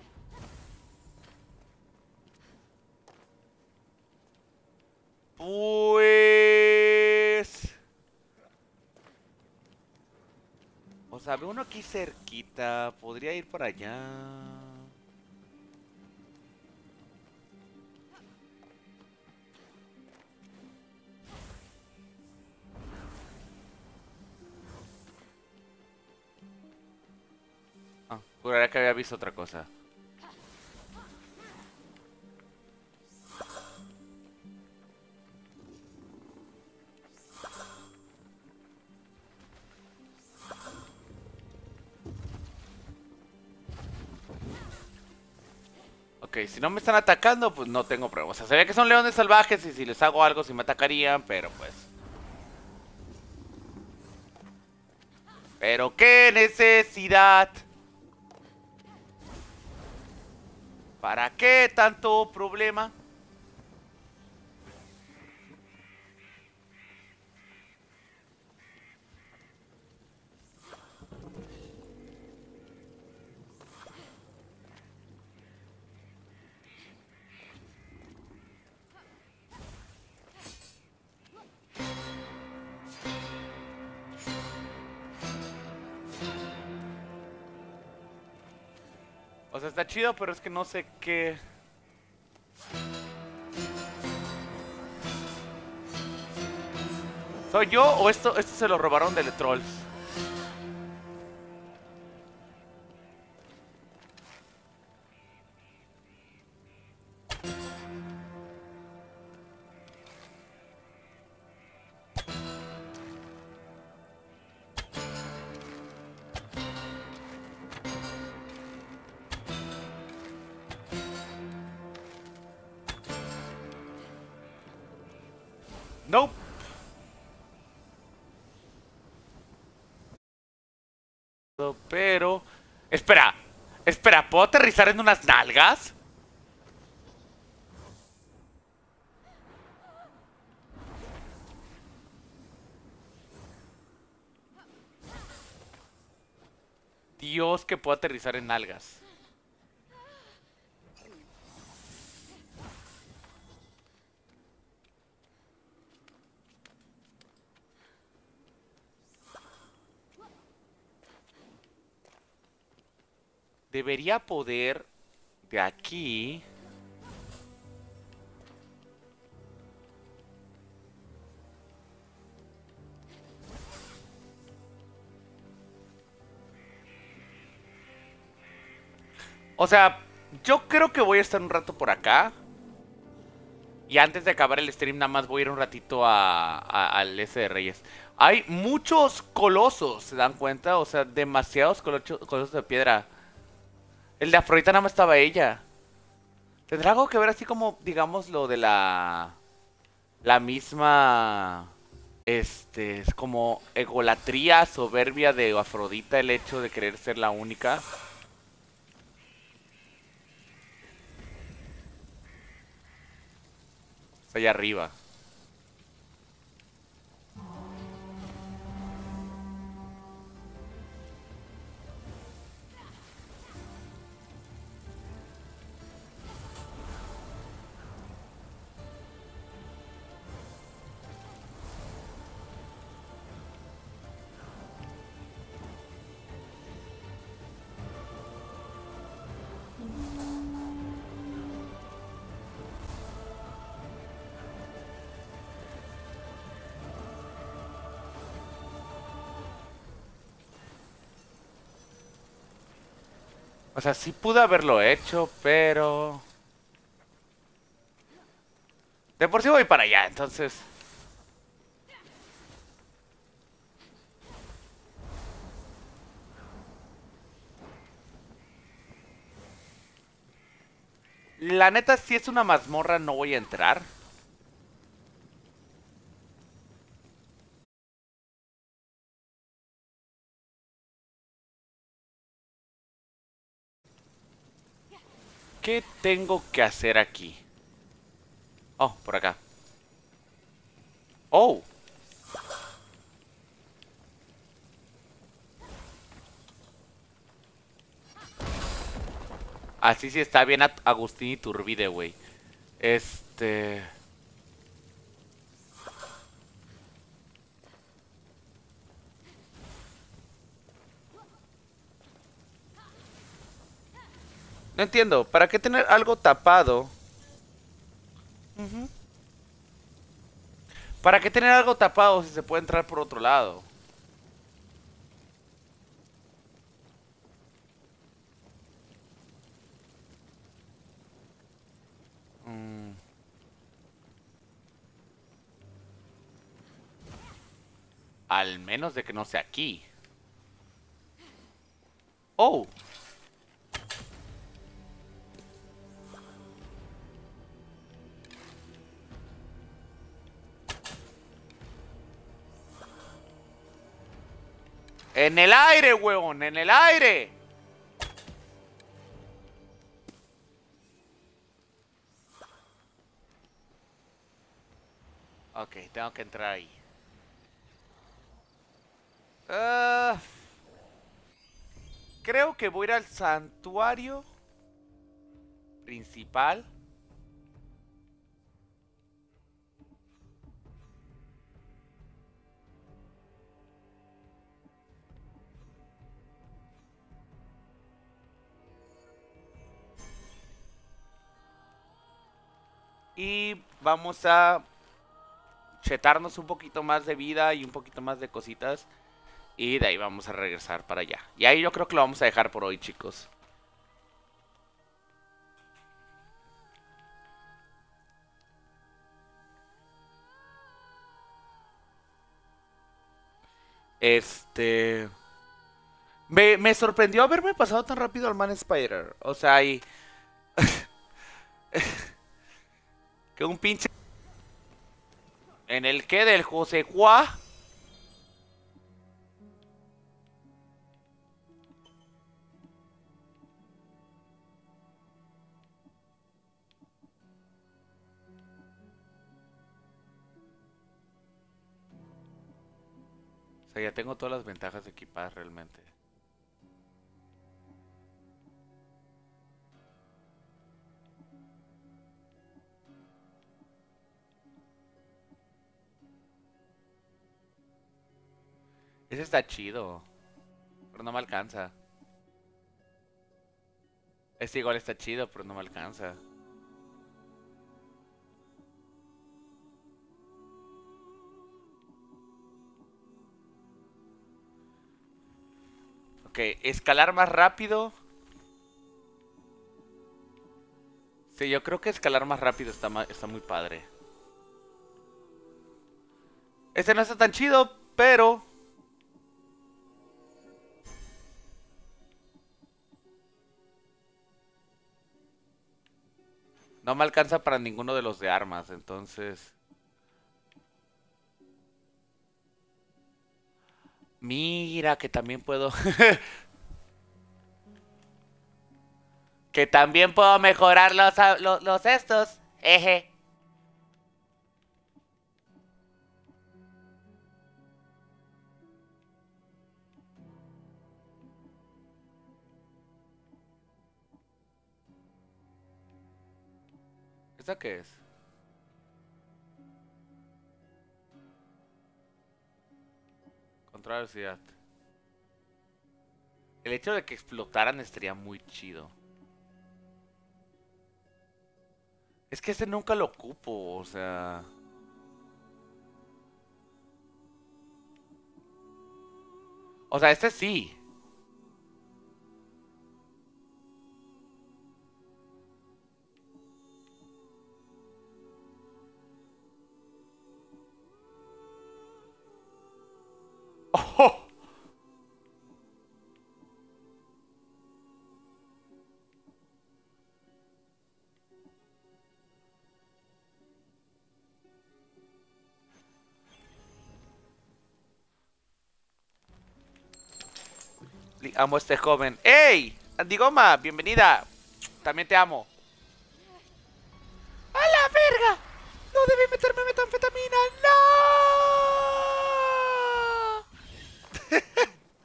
A: pues... O sea, veo uno aquí cerquita, podría ir por allá. Ah, juraría que había visto otra cosa. Ok, si no me están atacando, pues no tengo problema. O sea, sabía que son leones salvajes y si les hago algo, sí me atacarían, pero pues... Pero qué necesidad. ¿Para qué tanto problema? O sea, está chido, pero es que no sé qué... ¿Soy yo o esto, esto se lo robaron de Trolls? No. Pero... Espera. Espera, ¿puedo aterrizar en unas nalgas? Dios, que puedo aterrizar en nalgas. Debería poder de aquí. O sea, yo creo que voy a estar un rato por acá. Y antes de acabar el stream nada más voy a ir un ratito a, a- al S de Reyes. Hay muchos colosos, ¿se dan cuenta? O sea, demasiados colocho- colosos de piedra. El de Afrodita nada más estaba ella. ¿Tendrá algo que ver así como, digamos, lo de la... La misma... Este, es como egolatría, soberbia de Afrodita, el hecho de querer ser la única? Está allá arriba. O sea, sí pude haberlo hecho, pero... De por sí voy para allá, entonces... La neta, si es una mazmorra, no voy a entrar. ¿Qué tengo que hacer aquí? Oh, por acá. Oh. Así sí está bien a Agustín Iturbide, güey. Este... No entiendo, ¿para qué tener algo tapado? Ujú. ¿Para qué tener algo tapado si se puede entrar por otro lado? Mm. Al menos de que no sea aquí. Oh. En el aire, huevón, en el aire. Ok, tengo que entrar ahí. Ah, creo que voy a ir al santuario principal. Y vamos a chetarnos un poquito más de vida y un poquito más de cositas. Y de ahí vamos a regresar para allá. Y ahí yo creo que lo vamos a dejar por hoy, chicos. Este... Me, me sorprendió haberme pasado tan rápido al Man Spider. O sea, y... que un pinche... ¿En el qué del José Cuá? O sea, ya tengo todas las ventajas equipadas realmente. Ese está chido, pero no me alcanza. Este igual está chido, pero no me alcanza. Ok, escalar más rápido. Sí, yo creo que escalar más rápido está, ma- está muy padre. Este no está tan chido, pero... no me alcanza para ninguno de los de armas, entonces... Mira, que también puedo... que también puedo mejorar los, a- los, los estos. Eje. ¿Esto qué es? Contra la velocidad. El hecho de que explotaran estaría muy chido. Es que ese nunca lo ocupo, o sea... O sea, este sí. ¡Oh! Li- Amo a este joven. ¡Ey! Andigoma, bienvenida. También te amo. ¡A la verga! ¡No debí meterme metanfetamina! ¡No!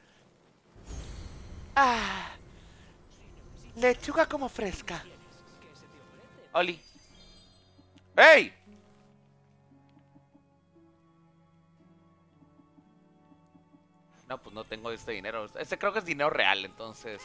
A: Ah, lechuga como fresca. Oli. ¡Ey! No, pues no tengo este dinero. Este creo que es dinero real, entonces.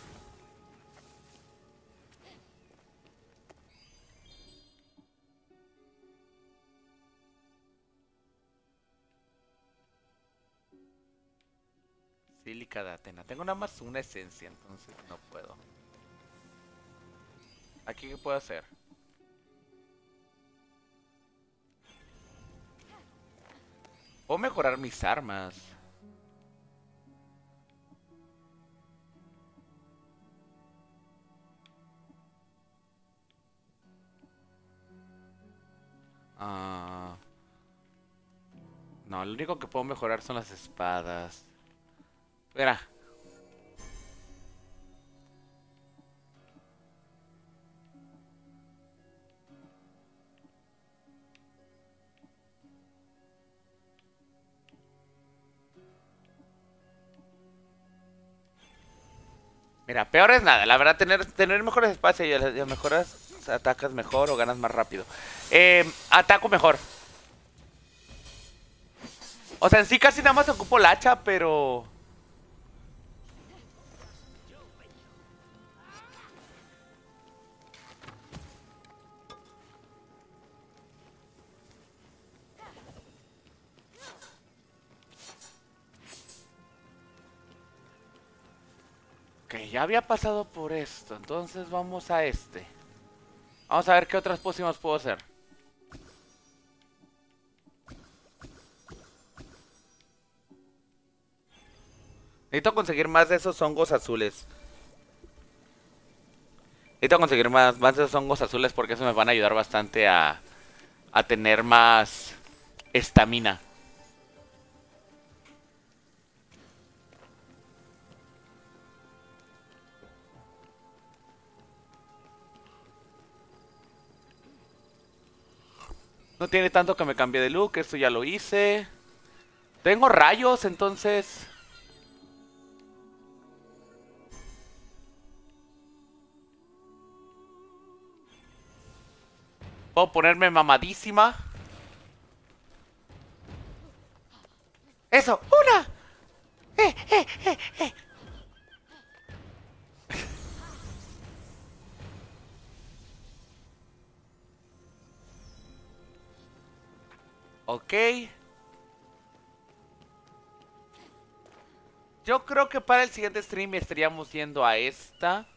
A: Sílica de Atena. Tengo nada más una esencia, entonces no puedo. ¿Aquí qué puedo hacer? Puedo mejorar mis armas. Ah, no, lo único que puedo mejorar son las espadas. Mira. Mira, peor es nada. La verdad, tener, tener mejores espacios y las mejoras, atacas mejor o ganas más rápido. Eh, ataco mejor. O sea, en sí casi nada más ocupo la hacha, pero... Ok, ya había pasado por esto. Entonces vamos a este. Vamos a ver qué otras pócimas puedo hacer. Necesito conseguir más de esos hongos azules. Necesito conseguir más, más de esos hongos azules porque eso me van a ayudar bastante a, a tener más estamina. No tiene tanto que me cambié de look, esto ya lo hice. Tengo rayos, entonces... puedo ponerme mamadísima. ¡Eso! ¡Una! ¡Eh, eh, eh, eh! Ok. Yo creo que para el siguiente stream estaríamos yendo a esta.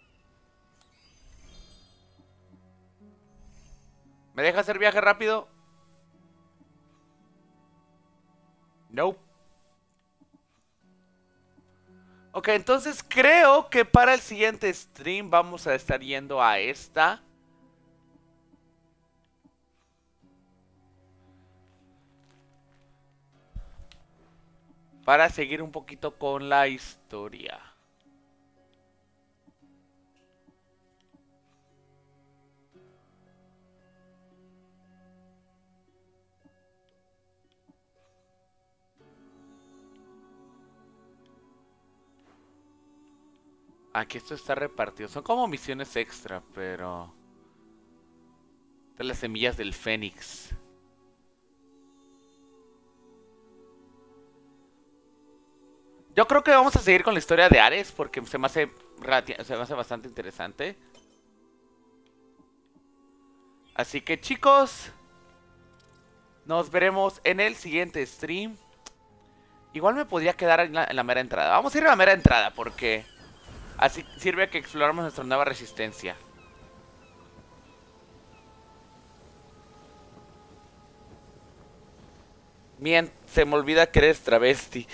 A: ¿Me deja hacer viaje rápido? Nope. Ok, entonces creo que para el siguiente stream vamos a estar yendo a esta. Para seguir un poquito con la historia. Aquí esto está repartido. Son como misiones extra, pero... de las semillas del Fénix. Yo creo que vamos a seguir con la historia de Ares porque se me hace, se me hace bastante interesante. Así que chicos, nos veremos en el siguiente stream. Igual me podría quedar en la, en la mera entrada. Vamos a ir a la mera entrada porque así sirve que exploramos nuestra nueva resistencia. Bien, se me olvida que eres travesti.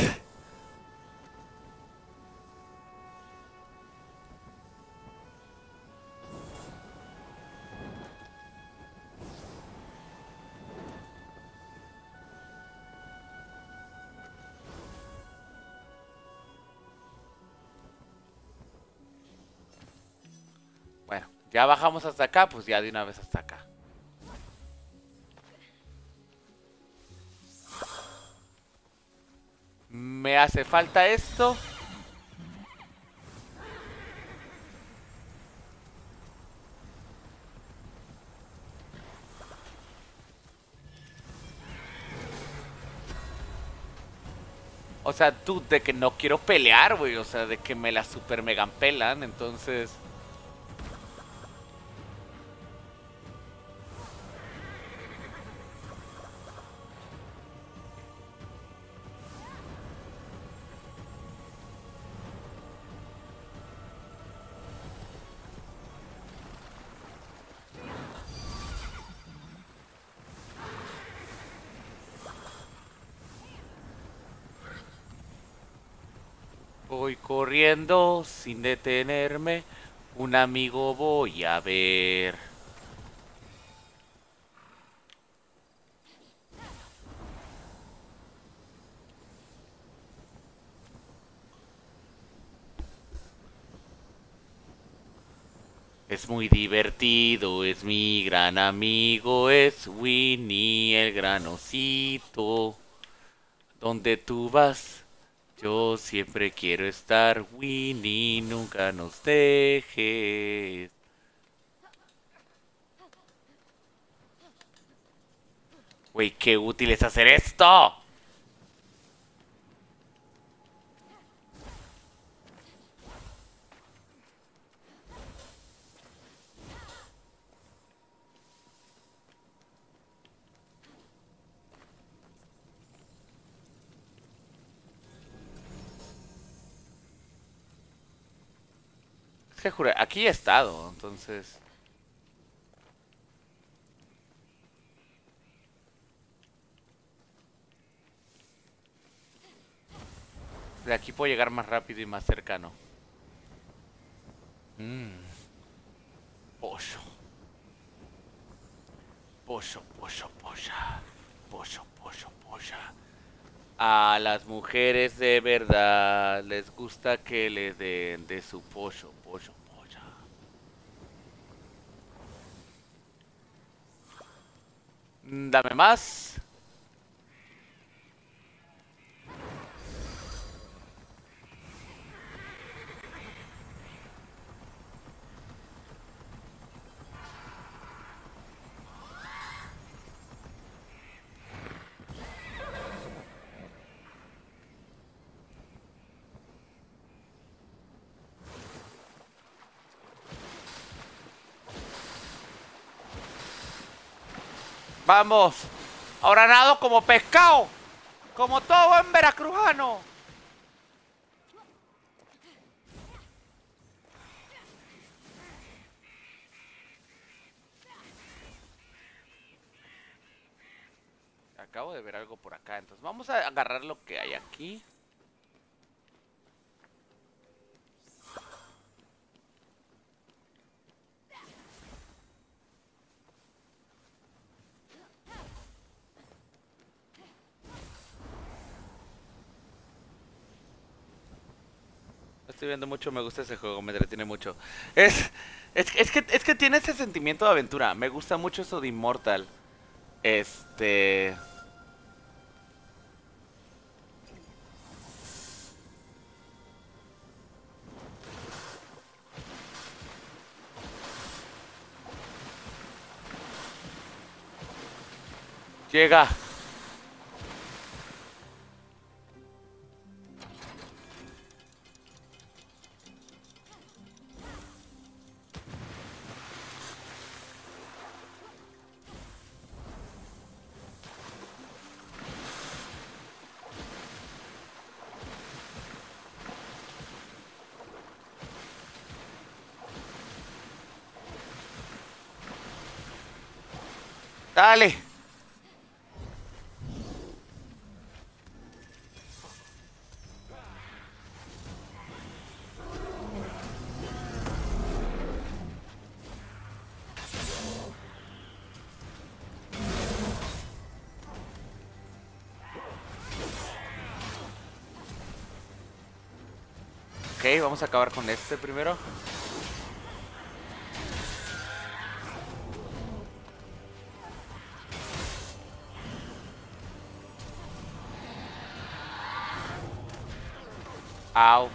A: Bueno, ya bajamos hasta acá, pues ya de una vez hasta acá. Me hace falta esto. O sea, tú, de que no quiero pelear, güey. O sea, de que me la super mega pelan, entonces... voy corriendo sin detenerme. Un amigo voy a ver. Es muy divertido, es mi gran amigo, es Winnie el gran osito. Donde tú vas, yo siempre quiero estar, Winnie, nunca nos dejes. Güey, qué útil es hacer esto. Es que juré, aquí he estado, entonces... De aquí puedo llegar más rápido y más cercano. Mmm. Pollo. Pollo, pollo, polla. pollo, pollo, polla. A las mujeres de verdad les gusta que le den de su pollo, pollo, polla. Mm, Dame más. Vamos. Ahora nado como pescado. Como todo buen veracrujano. Acabo de ver algo por acá. Entonces vamos a agarrar lo que hay aquí. Estoy viendo mucho, me gusta ese juego, me entretiene mucho. Es, es, es que, es que tiene ese sentimiento de aventura. Me gusta mucho eso de Immortal. Este... Llega. Dale. Ok, vamos a acabar con este primero. Au.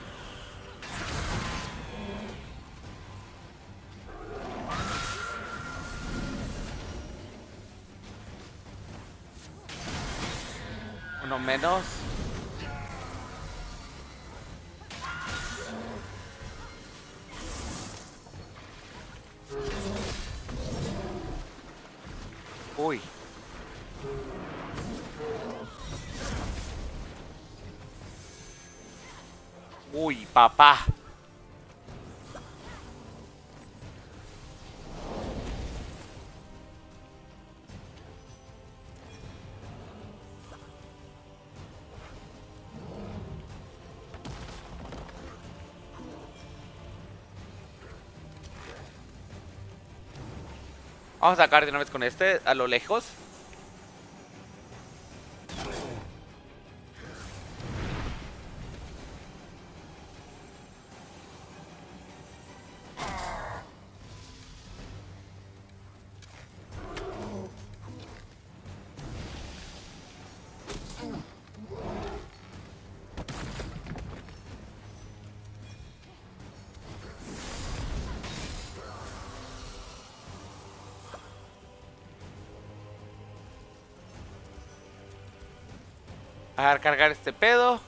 A: Uno menos. Uy. Uy, papá. Vamos a sacar de una vez con este a lo lejos. A dejar cargar este pedo.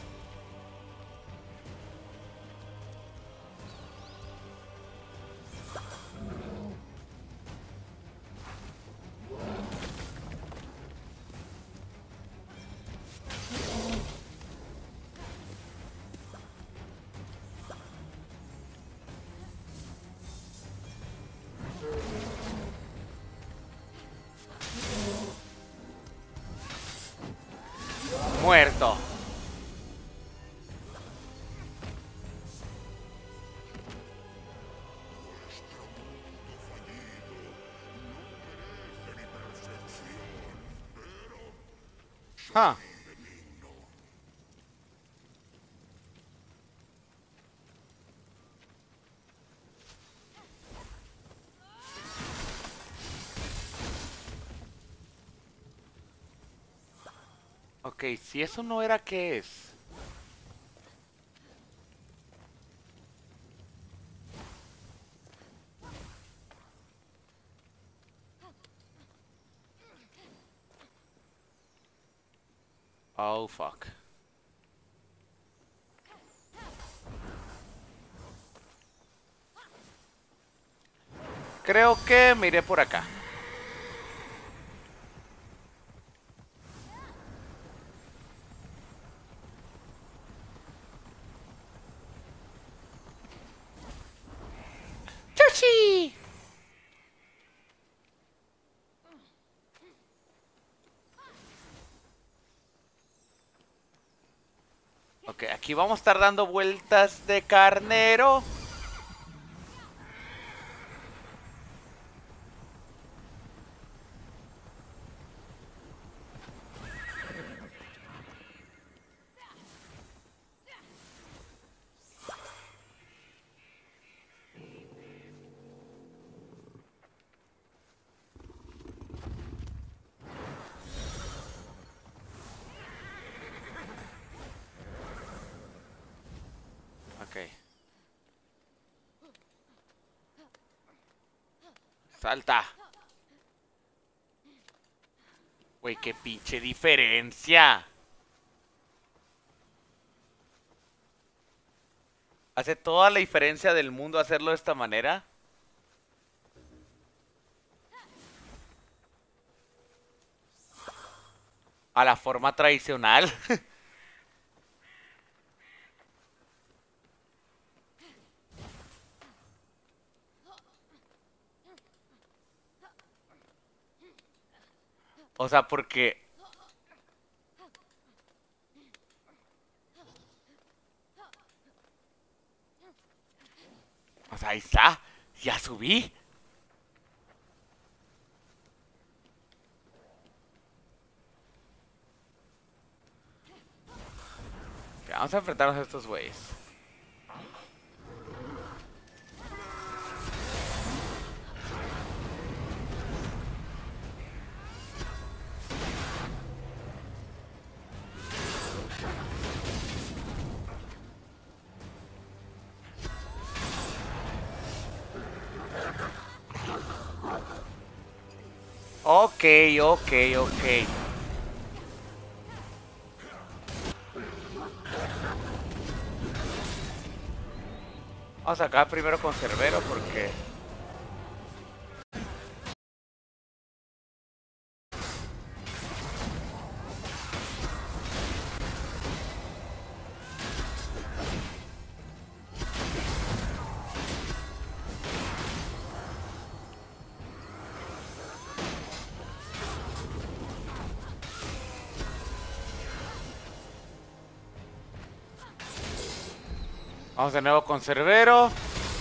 A: Muerto. Ah. Ok, si eso no era, ¿qué es? Oh, fuck. Creo que me iré por acá. ¡Chuchi! Ok, aquí vamos a estar dando vueltas de carnero. Ok. Salta. Güey, qué pinche diferencia. Hace toda la diferencia del mundo hacerlo de esta manera. A la forma tradicional. O sea, porque... O sea, ahí está. Ya subí. Ok, vamos a enfrentarnos a estos güeyes. Ok, ok, ok. Vamos a sacar primero con Cerbero porque... Vamos de nuevo con Cerbero.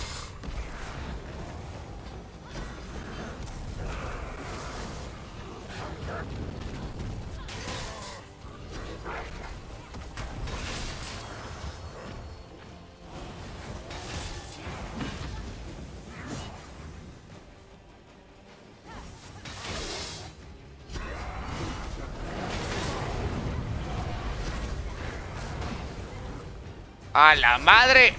A: ¡A la madre!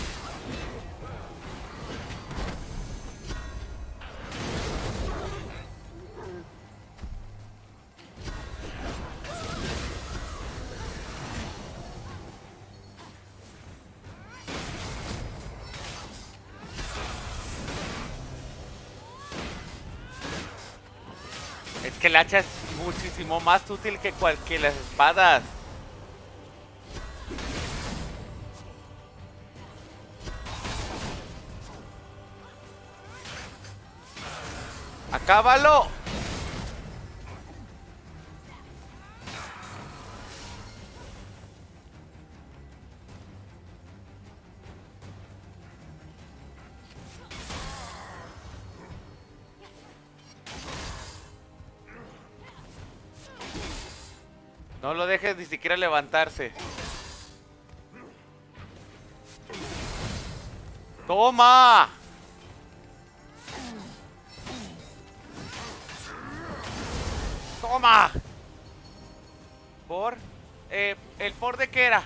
A: Es que el hacha es muchísimo más útil que cualquier las espadas. ¡Acábalo! No lo dejes ni siquiera levantarse. ¡Toma! ¡Toma! ¿Por? Eh, ¿el por de qué era?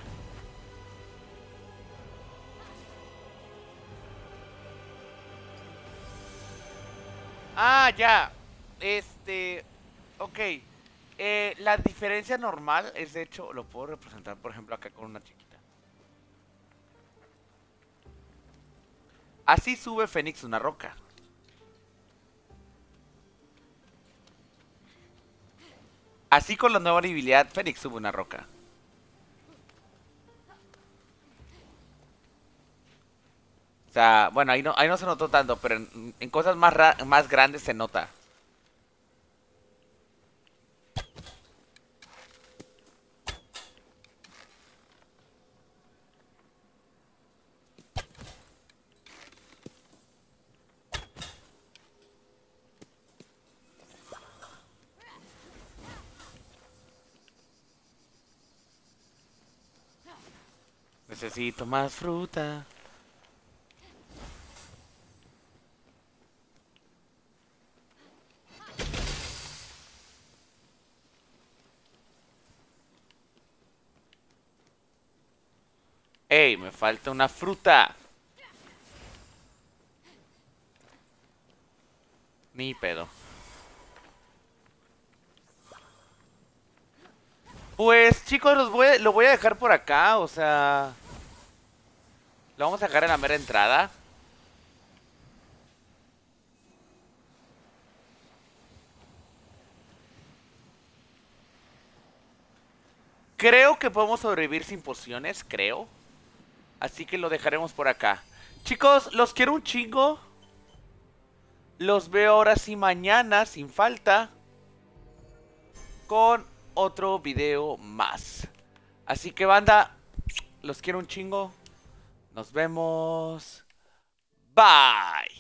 A: Ah, ya. Este... Ok. Eh, la diferencia normal es, de hecho, lo puedo representar, por ejemplo, acá con una chiquita. Así sube Fénix una roca. Así con la nueva habilidad, Fénix sube una roca. O sea, bueno, ahí no, ahí no se notó tanto, pero en, en cosas más, ra más grandes se nota. Necesito más fruta. ¡Ey! Me falta una fruta. Ni pedo. Pues chicos, los voy a- lo voy a dejar por acá, o sea... Lo vamos a dejar en la mera entrada. Creo que podemos sobrevivir sin pociones, creo. Así que lo dejaremos por acá. Chicos, los quiero un chingo. Los veo ahora sí mañana, sin falta, con otro video más. Así que banda, los quiero un chingo. Nos vemos. Bye.